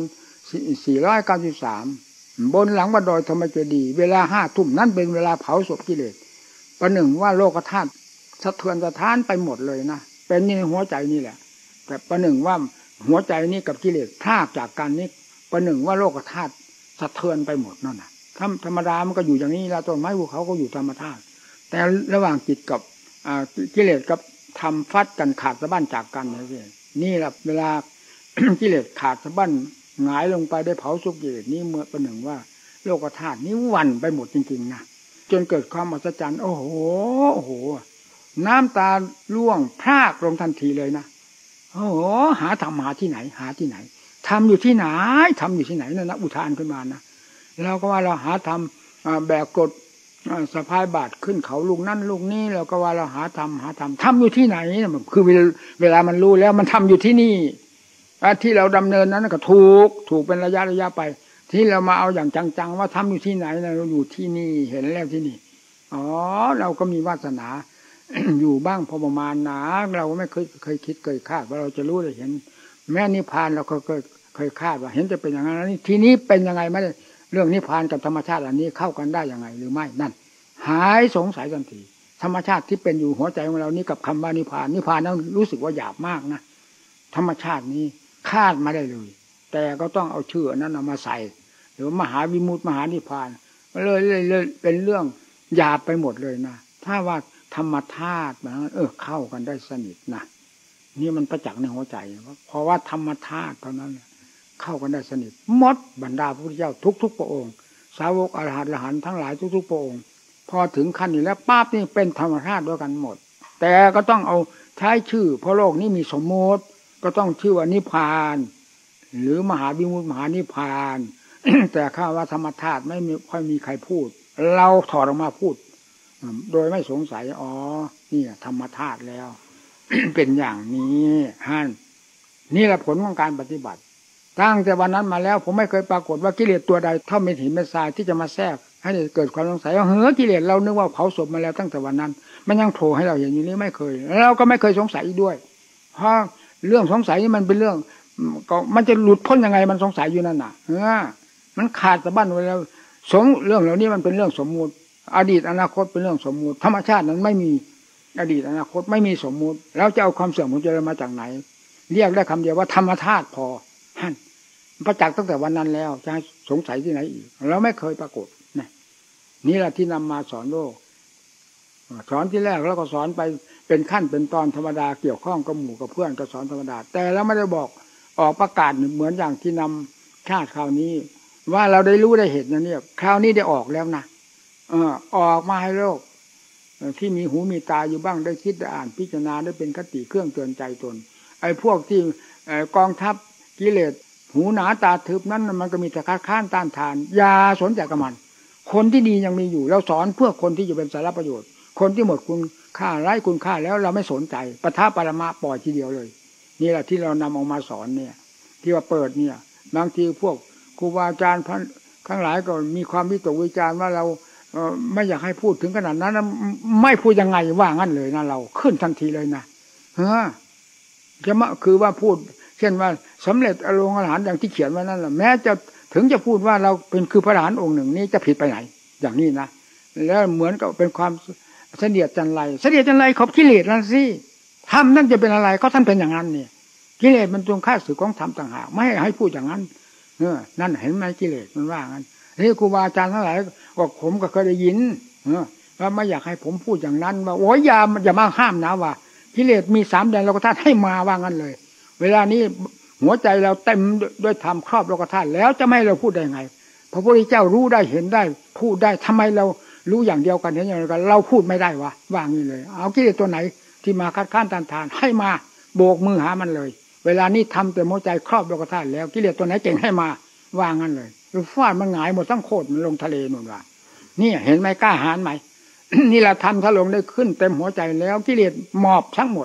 2493บนหลังวัดดอยธรรมเจดีย์เวลา 5 ทุ่มนั้นเป็นเวลาเผาศพกิเลสประหนึ่งว่าโลกธาตุสะเทือนสะท้านไปหมดเลยนะเป็นนี่ในหัวใจนี่แหละแต่ประหนึ่งว่าหัวใจนี้กับกิเลสพรากจากกันนี้ประหนึ่งว่าโลกธาตุสะเทือนไปหมดนั่นน่ะธรรมดามันก็อยู่อย่างนี้แล้วต้นไม้ภูเขาก็อยู่ธรรมธาตุแต่ระหว่างจิตกับกิเลสกับธรรมฟัดกันขาดสะบั้นจากกันนี่แหละเวลา กิเลสขาดสะบั้นหงายลงไปได้เผาสุกกิเลสนี้เมื่อประหนึ่งว่าโลกธาตุนี้หวั่นไปหมดจริงๆนะจนเกิดความอัศจรรย์โอ้โหน้ำตาร่วงพรากลงทันทีเลยนะโอ้โหหาธรรมหาที่ไหนหาที่ไหนทำอยู่ที่ไหนทำอยู่ที่ไหนนั่นนะอุทานขึ้นมานะเราก็ว่าเราหาทำแบกกดสะพายบาตรขึ้นเขาลูกนั่นลูกนี้เราก็ว่าเราหาทำอยู่ที่ไหนคือเวลามันรู้แล้วมันทำอยู่ที่นี่ที่เราดำเนินนั้นก็ถูกเป็นระยะไปที่เรามาเอาอย่างจังๆว่าทำอยู่ที่ไหนเราอยู่ที่นี่เห็นแล้วที่นี่อ๋อเราก็มีวาสนา อยู่บ้างพอประมาณนะเราไม่เคยคิดเคยคาดว่าเราจะรู้ได้เห็นแม้นิพพานเราก็เคยคาดว่าเห็นจะเป็นอย่างนั้นนี่ทีนี้เป็นยังไงไม่ได้เรื่องนิพพานกับธรรมชาติอันนี้เข้ากันได้ยังไงหรือไม่นั่นหายสงสัยทันทีธรรมชาติที่เป็นอยู่หัวใจของเรานี้กับคำว่านิพพานนั้นรู้สึกว่าหยาบมากนะธรรมชาตินี้คาดมาได้เลยแต่ก็ต้องเอาชื่อนั้นมาใส่หรือมหาวิมุตติมหานิพพานเลยเป็นเรื่องหยาบไปหมดเลยนะถ้าว่าธรรมธาตุมันเข้ากันได้สนิทนะนี่มันประจักษ์ในหัวใจเพราะว่าธรรมธาตุเท่านั้นเข้ากันได้สนิทหมดบรรดาพระพุทธเจ้าทุกพระองค์สาวกอรหันต์ทั้งหลายทุกพระองค์พอถึงขั้นนี้แล้วปั๊บนี่เป็นธรรมธาตุด้วยกันหมดแต่ก็ต้องเอาใช้ชื่อเพราะโลกนี้มีสมมติก็ต้องชื่อว่านิพพานหรือมหาวิมุตติมหานิพพาน แต่ข้าว่าธรรมธาตุไม่ค่อยมีใครพูดเราถอดออกมาพูดโดยไม่สงสัยอ๋อนี่ธรรมธาตุแล้ว เป็นอย่างนี้ฮั่นนี่แหละผลของการปฏิบัติตั้งแต่วันนั้นมาแล้วผมไม่เคยปรากฏว่ากิเลสตัวใดเท่าเม็ดหินเม็ดทรายที่จะมาแทรกให้เกิดความสงสัยว่ากิเลสเรานึกว่าเผาศพมาแล้วตั้งแต่วันนั้นมันยังโผล่ให้เราเห็นอยู่นี้ไม่เคยเราก็ไม่เคยสงสัยอีกด้วยเพราะเรื่องสงสัยนี่มันเป็นเรื่องก็มันจะหลุดพ้นยังไงมันสงสัยอยู่นั่นน่ะมันขาดสะบั้นไว้แล้วเรื่องเหล่านี้มันเป็นเรื่องสมมุติอดีตอนาคตเป็นเรื่องสมมุติธรรมชาตินั้นไม่มีอดีตอนาคตไม่มีสมมุติแล้วจะเอาความเสื่อมของเจริญมาจากไหนเรียกได้คำเดียวว่าธรรมธาตุพอหั่นประจักษ์ตั้งแต่วันนั้นแล้วจะสงสัยที่ไหนอีกเราไม่เคยปรากฏนี่แหละที่นำมาสอนโลกสอนที่แรกแล้วก็สอนไปเป็นขั้นเป็นตอนธรรมดาเกี่ยวข้องกับหมู่กับเพื่อนก็สอนธรรมดาแต่แล้วไม่ได้บอกออกประกาศเหมือนอย่างที่นำชาติคราวนี้ว่าเราได้รู้ได้เห็นอย่างนี้คราวนี้ได้ออกแล้วนะออกมาให้โลกที่มีหูมีตาอยู่บ้างได้คิดได้อ่านพิจารณาได้เป็นคติเครื่องเตือนใจตนไอ้พวกที่กองทัพกิเลสหูหนาตาทึบนั้นมันก็มีแต่คัดค้านต้านทานอย่าสนใจกับมันคนที่ดียังมีอยู่เราสอนเพื่อคนที่จะเป็นสาระประโยชน์คนที่หมดคุณค่าไร้คุณค่าแล้วเราไม่สนใจปะทะปรมาปล่อยทีเดียวเลยนี่แหละที่เรานำออกมาสอนเนี่ยที่ว่าเปิดเนี่ยบางทีพวกครูบาอาจารย์ทั้งหลายก็มีความวิตกวิจารณ์ว่าเราไม่อยากให้พูดถึงขนาดนั้นไม่พูดยังไงว่างั้นเลยนะเราขึ้นทันทีเลยนะจะมาคือว่าพูดเช่นว่าสำเร็จอรหันต์อย่างที่เขียนไว้นั่นแหละแม้จะถึงจะพูดว่าเราเป็นคือพระอรหันต์องค์หนึ่งนี้จะผิดไปไหนอย่างนี้นะแล้วเหมือนกับเป็นความเสนียดจันไรขอบกิเลสนั่นสิธรรมนั่นจะเป็นอะไรก็ท่านเป็นอย่างนั้นเนี่ยกิเลสมันตรงข้าศึกของธรรมต่างหากไม่ให้พูดอย่างนั้นนั่นเห็นไหมกิเลสมันว่างั้นนี่ครูบาอาจารย์ทั้งหลายก็ผมก็เคยได้ยินว่าไม่อยากให้ผมพูดอย่างนั้นว่าโอ้ยอย่ามาห้ามนะว่ากิเลสมี3 แดนโลกธาตุให้มาว่างั้นเลยเวลานี้หัวใจเราเต็มด้วยธรรมครอบโลกธาตุแล้วจะไม่ให้เราพูดได้ไงพระพุทธเจ้ารู้ได้เห็นได้พูดได้ทำไมเรารู้อย่างเดียวกันเห็นอย่างเดียวกันเราพูดไม่ได้วะว่างี้เลยเอากิเลสตัวไหนที่มาคัดค้านต้านทานให้มาโบกมือหามันเลยเวลานี้ทำแต่หัวใจครอบโลกธาตุแล้วกิเลสตัวไหนเก่งให้มาว่างั้นเลยฟาดมันหงายหมดทั้งโคตรมันลงทะเลนู่นว่านี่เห็นไหมกล้าหาญไหม นี่เราทำถ้าลงได้ขึ้นเต็มหัวใจแล้วกิเลสหมอบทั้งหมด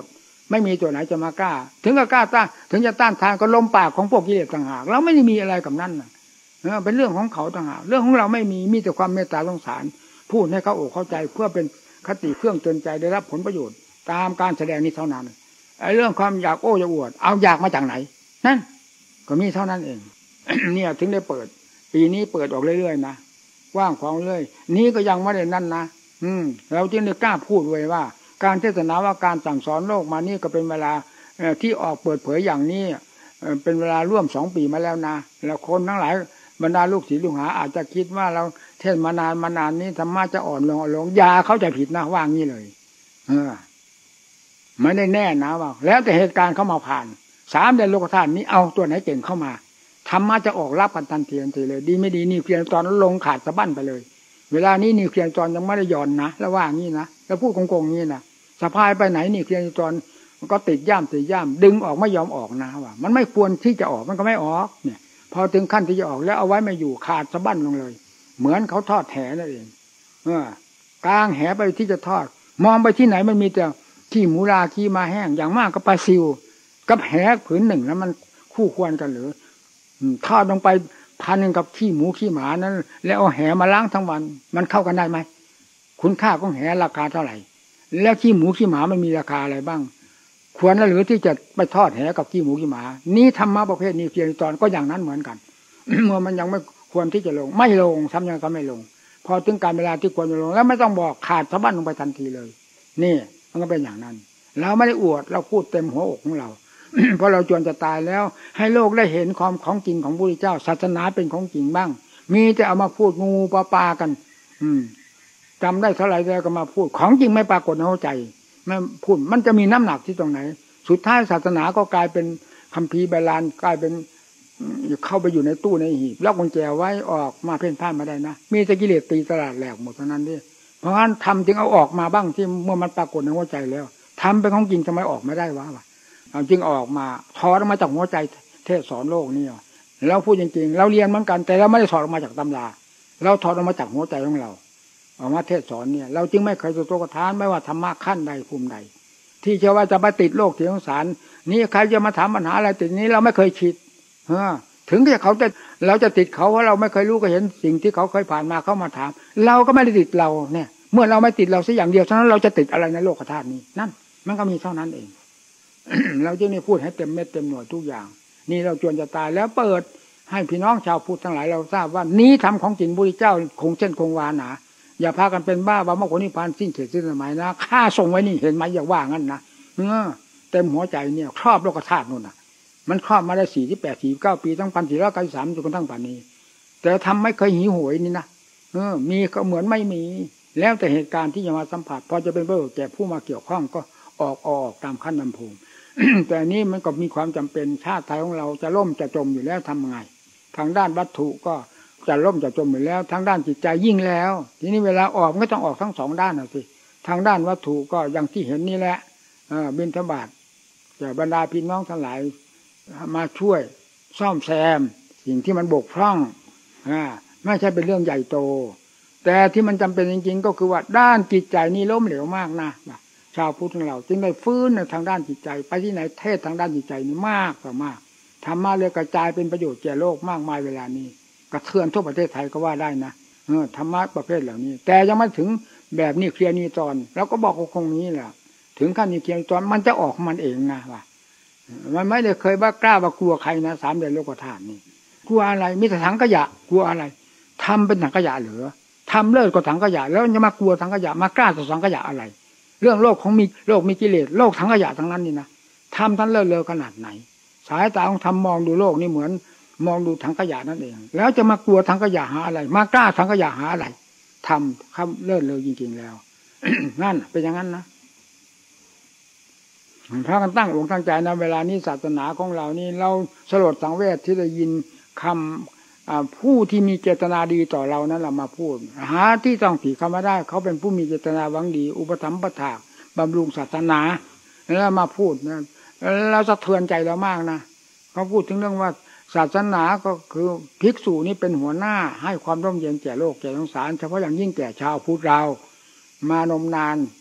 ไม่มีตัวไหนจะมากล้าถึงก็กล้าต้านถึงจะต้านทานก็ลมปากของพวกกิเลสต่างหากเราไม่ได้มีอะไรกับนั่นนะเป็นเรื่องของเขาต่างหากเรื่องของเราไม่มีแต่ความเมตตาสงสารพูดให้เขาอกเข้าใจเพื่อเป็นคติเครื่องเตือนใจได้รับผลประโยชน์ตามการแสดงนี้เท่านั้นไอ้เรื่องความอยากโอ้อยากอวดเอาอยากมาจากไหนนั่นก็มีเท่านั้นเอง เนี่ยถึงได้เปิดปีนี้เปิดออกเรื่อยๆนะกว้างขวางเรื่อยนี้ก็ยังไม่ได้นั่นนะเราจึงได้กล้าพูดไว้ว่าการเทศนาว่าการสั่งสอนโลกมานี่ก็เป็นเวลาที่ออกเปิดเผยอย่างนี้เป็นเวลาร่วม2 ปีมาแล้วนะแล้วคนทั้งหลายบรรดาลูกศิษย์ลูกหาอาจจะคิดว่าเราเทศมานานนี้ธรรมะจะอ่อนลงอย่าเข้าใจผิดนะว่างี้เลยไม่ได้แน่นะว่าแล้วแต่เหตุการณ์เข้ามาผ่าน3 เดือนโลกธาตุนี้เอาตัวไหนเก่งเข้ามาธรรมะจะออกรับกันทันทีเลยดีไม่ดีนิวเคลียร์ตอนนั้นลงขาดสะบั้นไปเลยเวลานี้นิวเคลียร์ตอนยังไม่ได้หย่อนนะแล้วว่างี้นะแล้วพูดโกงๆงี้นะสะพายไปไหนนิวเคลียร์ตอนก็ติดย่ามดึงออกไม่ยอมออกนะว่ามันไม่ควรที่จะออกมันก็ไม่ออกเนี่ยพอถึงขั้นที่จะออกแล้วเอาไว้ไม่อยู่ขาดสะบั้นลงเลยเหมือนเขาทอดแหนั่นเองกลางแหไปที่จะทอดมองไปที่ไหนมันมีแต่ขี้หมูราขี้มาแห้งอย่างมากก็ปลาซิวกับแหผืนหนึ่งแล้วมันคู่ควรกันหรือทอดลงไป1,000กับขี้หมูขี้หมานั้นแล้วเอาแหมาล้างทั้งวันมันเข้ากันได้ไหมคุณค่าของแหราคาเท่าไหร่แล้วขี้หมูขี้หมามันมีราคาอะไรบ้างควรหรือที่จะไปทอดแหกับขี้หมูขี้หมานี่ธรรมะประเภทนี้เพียงตอนก็อย่างนั้นเหมือนกัน เมื่อมันยังไม่ควรที่จะลงไม่ลงทำยังไงก็ไม่ลงพอถึงการเวลาที่ควรจะลงแล้วไม่ต้องบอกขาดสะบั้นลงไปทันทีเลยนี่มันก็เป็นอย่างนั้นเราไม่ได้อวดเราพูดเต็มหัวอกของเรา เพราะเราจวนจะตายแล้วให้โลกได้เห็นความของจริงของพระพุทธเจ้าศาสนาเป็นของจริงบ้างมีแต่เอามาพูดงูปลากันจำได้เท่าไหร่แล้วก็มาพูดของจริงไม่ปรากฏในหัวใจไม่พูดมันจะมีน้ำหนักที่ตรงไหนสุดท้ายศาสนาก็กลายเป็นคัมภีร์โบราณกลายเป็นเข้าไปอยู่ในตู้ในหีบแล้วกุญแจไว้ออกมาเพ่นพ่านมาได้นะมีแต่กิเลสตีตลาดแหลกหมดเท่านั้นดิเพราะงั้นทำจึงเอาออกมาบ้างที่เมื่อมันปรากฏในหัวใจแล้วทำเป็นของจริงทำไมออกไม่ได้วะจึงออกมาถอดออกมาจากหัวใจเทศสอนโลกนี่แล้วพูดจริงๆเราเรียนเหมือนกันแต่เราไม่ได้ถอดออกมาจากตำราเราถอดออกมาจากหัวใจของเราออกมาเทศสอนเนี่ยเราจึงไม่เคยตัวกระทานไม่ว่าธรรมะขั้นใดภูมิใดที่จะว่าจะไปติดโลกที่สงสารนี่ใครจะมาถามปัญหาอะไรติดนี้เราไม่เคยคิดถึงที่เขาจะเราจะติดเขาเพราะเราไม่เคยรู้ก็เห็นสิ่งที่เขาเคยผ่านมาเขามาถามเราก็ไม่ได้ติดเราเนี่ยเมื่อเราไม่ติดเราสักอย่างเดียวฉะนั้นเราจะติดอะไรในโลกธาตุนี้นั่นมันก็มีเท่านั้นเอง เราจึงได้พูดให้เต็มเม็ดเต็มหน่วยทุกอย่างนี่เราจวนจะตายแล้วเปิดให้พี่น้องชาวพุทธทั้งหลายเราทราบว่านี้ทำของจริงพระพุทธเจ้าคงเช่นคงวานาอย่าพากันเป็นบ้าว่ามรรคผลนิพพานสิ้นเขตสิ้นสมัยนะข้าส่งไว้นี่เห็นไหมอย่าว่างั้นนะเต็มหัวใจเนี่ยครอบโลกธาตุนู่นน่ะมันครอบมาได้48 49 ปีตั้ง1493จนกระทั่งป่านนี้แต่ทำไม่เคยหิวโหยนี่นะมีก็เหมือนไม่มีแล้วแต่เหตุการณ์ที่จะมาสัมผัสพอจะเป็นประโยชน์แก่ผู้มาเกี่ยวข้องก็ออกตามขั้นลำพูน แต่นี้มันก็มีความจำเป็นชาติไทยของเราจะล่มจะจมอยู่แล้วทำไงทางด้านวัตถุก็จะล่มจะจมอยู่แล้วทางด้านจิตใจยิ่งแล้วทีนี้เวลาออกก็ต้องออกทั้งสองด้านนะสิทางด้านวัตถุก็อย่างที่เห็นนี่แหละบิณฑบาตจะบรรดาพี่น้องทั้งหลายมาช่วยซ่อมแซมสิ่งที่มันบกพร่องไม่ใช่เป็นเรื่องใหญ่โตแต่ที่มันจำเป็นจริงๆก็คือว่าด้านจิตใจนี่ล้มเหลวมากนะชาวพุทธของเราจึงได้ฟื้นในทางด้านจิตใจไปที่ไหนเทศทางด้านจิตใจนี่มากกว่ามากธรรมะเลยกระจายเป็นประโยชน์แก่โลกมากมายเวลานี้กระเทือนทั่วประเทศไทยก็ว่าได้นะธรรมะประเภทเหล่านี้แต่ยังไม่ถึงแบบนี้เคลียร์นิจรแล้วก็บอกคงนี้แหละถึงขั้นนี้เคลียร์นิจรมันจะออกมันเองนะว่ามันไม่ได้เคยบ้ากล้าว่ากลัวใครนะ3 เดือนโลกธาตุนี่กลัวอะไรมีแต่ถังขยะกลัวอะไรทำเป็นถังขยะเหรอทำเลิศก็ถังขยะแล้วจะมากลัวถังขยะมากล้าต่อถังขยะอะไรเรื่องโลกของมีโลกมีกิเลสโลกถังขยะทั้งนั้นนี่นะทำท่านเลิศเลอขนาดไหนสายตาของทำมองดูโลกนี่เหมือนมองดูถังขยะนั่นเองแล้วจะมากลัวถังขยะหาอะไรมากล้าถังขยะหาอะไรทำคำเลิศเลอจริงๆแล้ว นั่นเป็นอย่างนั้นนะพากันตั้งอกตั้งใจนะเวลานี้ศาสนาของเรานี่เราสลดสังเวชที่ได้ยินคำผู้ที่มีเจตนาดีต่อเรานั้นเรามาพูดหาที่ต้องผีคำว่าได้เขาเป็นผู้มีเจตนาหวังดีอุปถัมภ์ประถากบำรุงศาสนาแล้วมาพูดนะเราสะเทือนใจเรามากนะเขาพูดถึงเรื่องว่าศาสนาก็คือภิกษุนี่เป็นหัวหน้าให้ความร่มเย็นแก่โลกแก่สงสารเฉพาะอย่างยิ่งแก่ชาวพุทธเรามานมนาน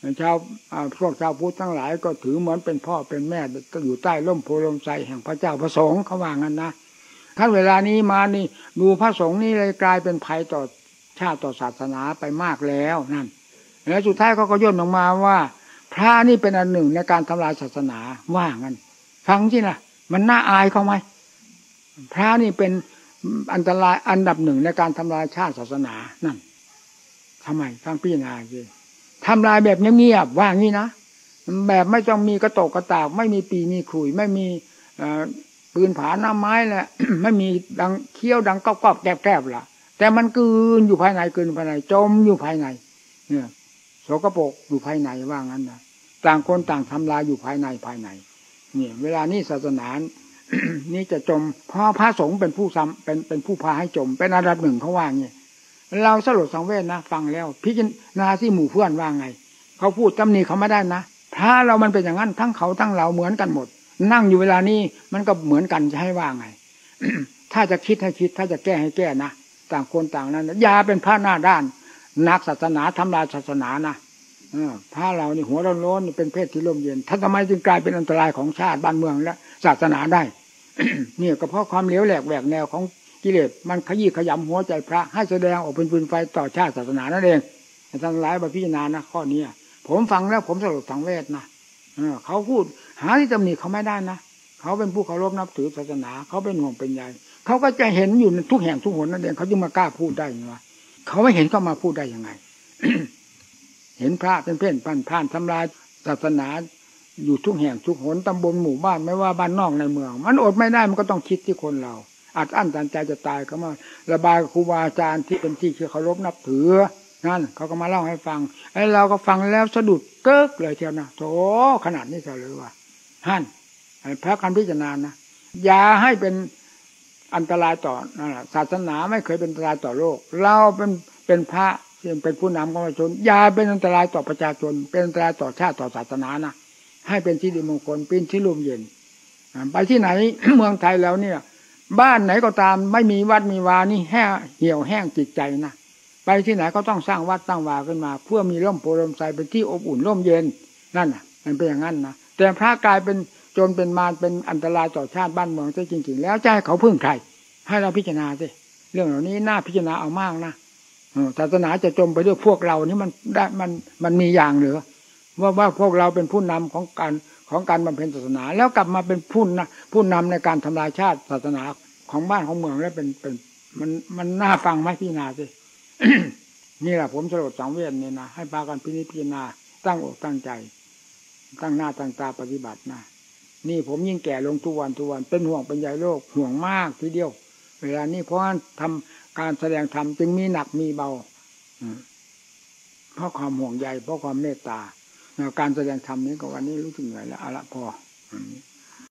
พวกชาวพุทธทั้งหลายก็ถือเหมือนเป็นพ่อเป็นแม่ก็อยู่ใต้ร่มโพร่มไทรแห่งพระเจ้าพระสงฆ์เขาว่างั้นนะท่านเวลานี้มานี่ดูพระสงฆ์นี่เลยกลายเป็นภัยต่อชาติต่อศาสนาไปมากแล้วนั่นแล้วสุดท้ายเขาก็ย่นออกมาว่าพระนี่เป็นอันหนึ่งในการทำลายศาสนาว่างั้นฟังสินะมันน่าอายเขาไหมพระนี่เป็นอันตรายอันดับหนึ่งในการทำลายชาติศาสนานั่นทำไมฟังพิจารณาสิทำลายแบบเงียบๆว่างี้นะแบบไม่ต้องมีกระโตกกระตากไม่มีปีมีขลุ่ยไม่มีปืนผาหน้าไม้แหละ ไม่มีดังเคี้ยวดังกรอบๆแกรบๆล่ะแต่มันกลืนอยู่ภายในกลืนภายในจมอยู่ภายในเนี่ยโสกโปรกอยู่ภายในว่างั้นนะต่างคนต่างทำลายอยู่ภายในเนี่ยเวลานี้ศาสนา นี่จะจมเพราะพระสงฆ์เป็นผู้ซ้ำเป็นผู้พาให้จมเป็นอันดับหนึ่งเขาว่างี้เราสลดสังเวชนะฟังแล้วพิจารณาที่หมู่เพื่อนว่าไงเขาพูดตำหนิเขาไม่ได้นะพระเรามันเป็นอย่างนั้นทั้งเขาทั้งเราเหมือนกันหมดนั่งอยู่เวลานี้มันก็เหมือนกันจะให้ว่าไง ถ้าจะคิดให้คิดถ้าจะแก้ให้แก้นะต่างคนต่างนั้นอย่าเป็นพระหน้าด้านนักศาสนาทำลายศาสนานะพระเรานี่หัวโล้นๆเป็นเพศที่ร่มเย็นท่านทำไมจึงกลายเป็นอันตรายของชาติบ้านเมืองและศาสนาได้ เนี่ยก็เพราะความเหลวแหลกแหวกแนวของกิเลสมันขยี้ขยำหัวใจพระให้แสดงออกเป็นฟืนไฟต่อชาติศาสนานั่นเองท่านหลายมาพิจารณานะข้อนี้ผมฟังแล้วผมสลดสังเวชนะเขาพูดหาที่ตำหนิเขาไม่ได้นะเขาเป็นผู้เคารพนับถือศาสนาเขาเป็นห่วงเป็นใยเขาก็จะเห็นอยู่ทุกแห่งทุกหนนั่นเองเขาจึงมากล้าพูดได้ยังไงเขาไม่เห็นก็มาพูดได้ยังไง เห็นพระเป็นเพ่นผ่านทำลายศาสนาอยู่ทุกแห่งทุกหนตำบลหมู่บ้านไม่ว่าบ้านนอกในเมืองมันอดไม่ได้มันก็ต้องคิดที่คนเราอัดอั้นตันใจจะตายก็มาระบายกับครูบาอาจารย์ที่เป็นที่เคารพนับถือนั่นเขาก็มาเล่าให้ฟังไอ้เราก็ฟังแล้วสะดุดเกิกเลยเชียวนะโธ่ขนาดนี้เลยว่าฮั่นพระการพิจารณานะอย่าให้เป็นอันตรายต่อศาสนาไม่เคยเป็นอันตรายต่อโลกเราเป็นพระเป็นผู้นำของประชาชนอย่าเป็นอันตรายต่อประชาชนเป็นอันตรายต่อชาติต่อศาสนานะให้เป็นที่ดีมงคลเป็นที่ร่มเย็นไปที่ไหน เมืองไทยแล้วเนี่ยบ้านไหนก็ตามไม่มีวัดมีวานี่เหี่ยวแห้งจิตใจนะไปที่ไหนก็ต้องสร้างวัดตั้งวาขึ้นมาเพื่อมีร่มโพร่มไทรเป็นที่อบอุ่นร่มเย็นนั่นน่ะมันเป็นอย่างนั้นนะแต่พระกลายเป็นโจรเป็นมารเป็นอันตรายต่อชาติบ้านเมืองจริงๆแล้วจะให้เขาพึ่งใครให้เราพิจารณาสิเรื่องเหล่านี้น่าพิจารณาเอามากนะศาสนาจะจมไปด้วยพวกเรานี่มันมีอย่างเหรือว่าพวกเราเป็นผู้นำของการบำเพ็ญศาสนาแล้วกลับมาเป็นผู้นำในการทำลายชาติศาสนาของบ้านของเมืองแล้วเป็นมันน่าฟังไหมพี่นาสิ นี่แหละผมสลดสังเวชเนี่ยนะให้พากันพิจารณาตั้งอกตั้งใจตั้งหน้าตั้งตาปฏิบัตินะนี่ผมยิ่งแก่ลงทุกวันเป็นห่วงเป็นใยโลกห่วงมากทีเดียวเวลานี้เพราะทำการแสดงธรรมจึงมีหนักมีเบาเพราะความห่วงใยเพราะความเมตตาการแสดงธรรมนี้ก็วันนี้รู้สึกเหนื่อยแล้วเอาละพอ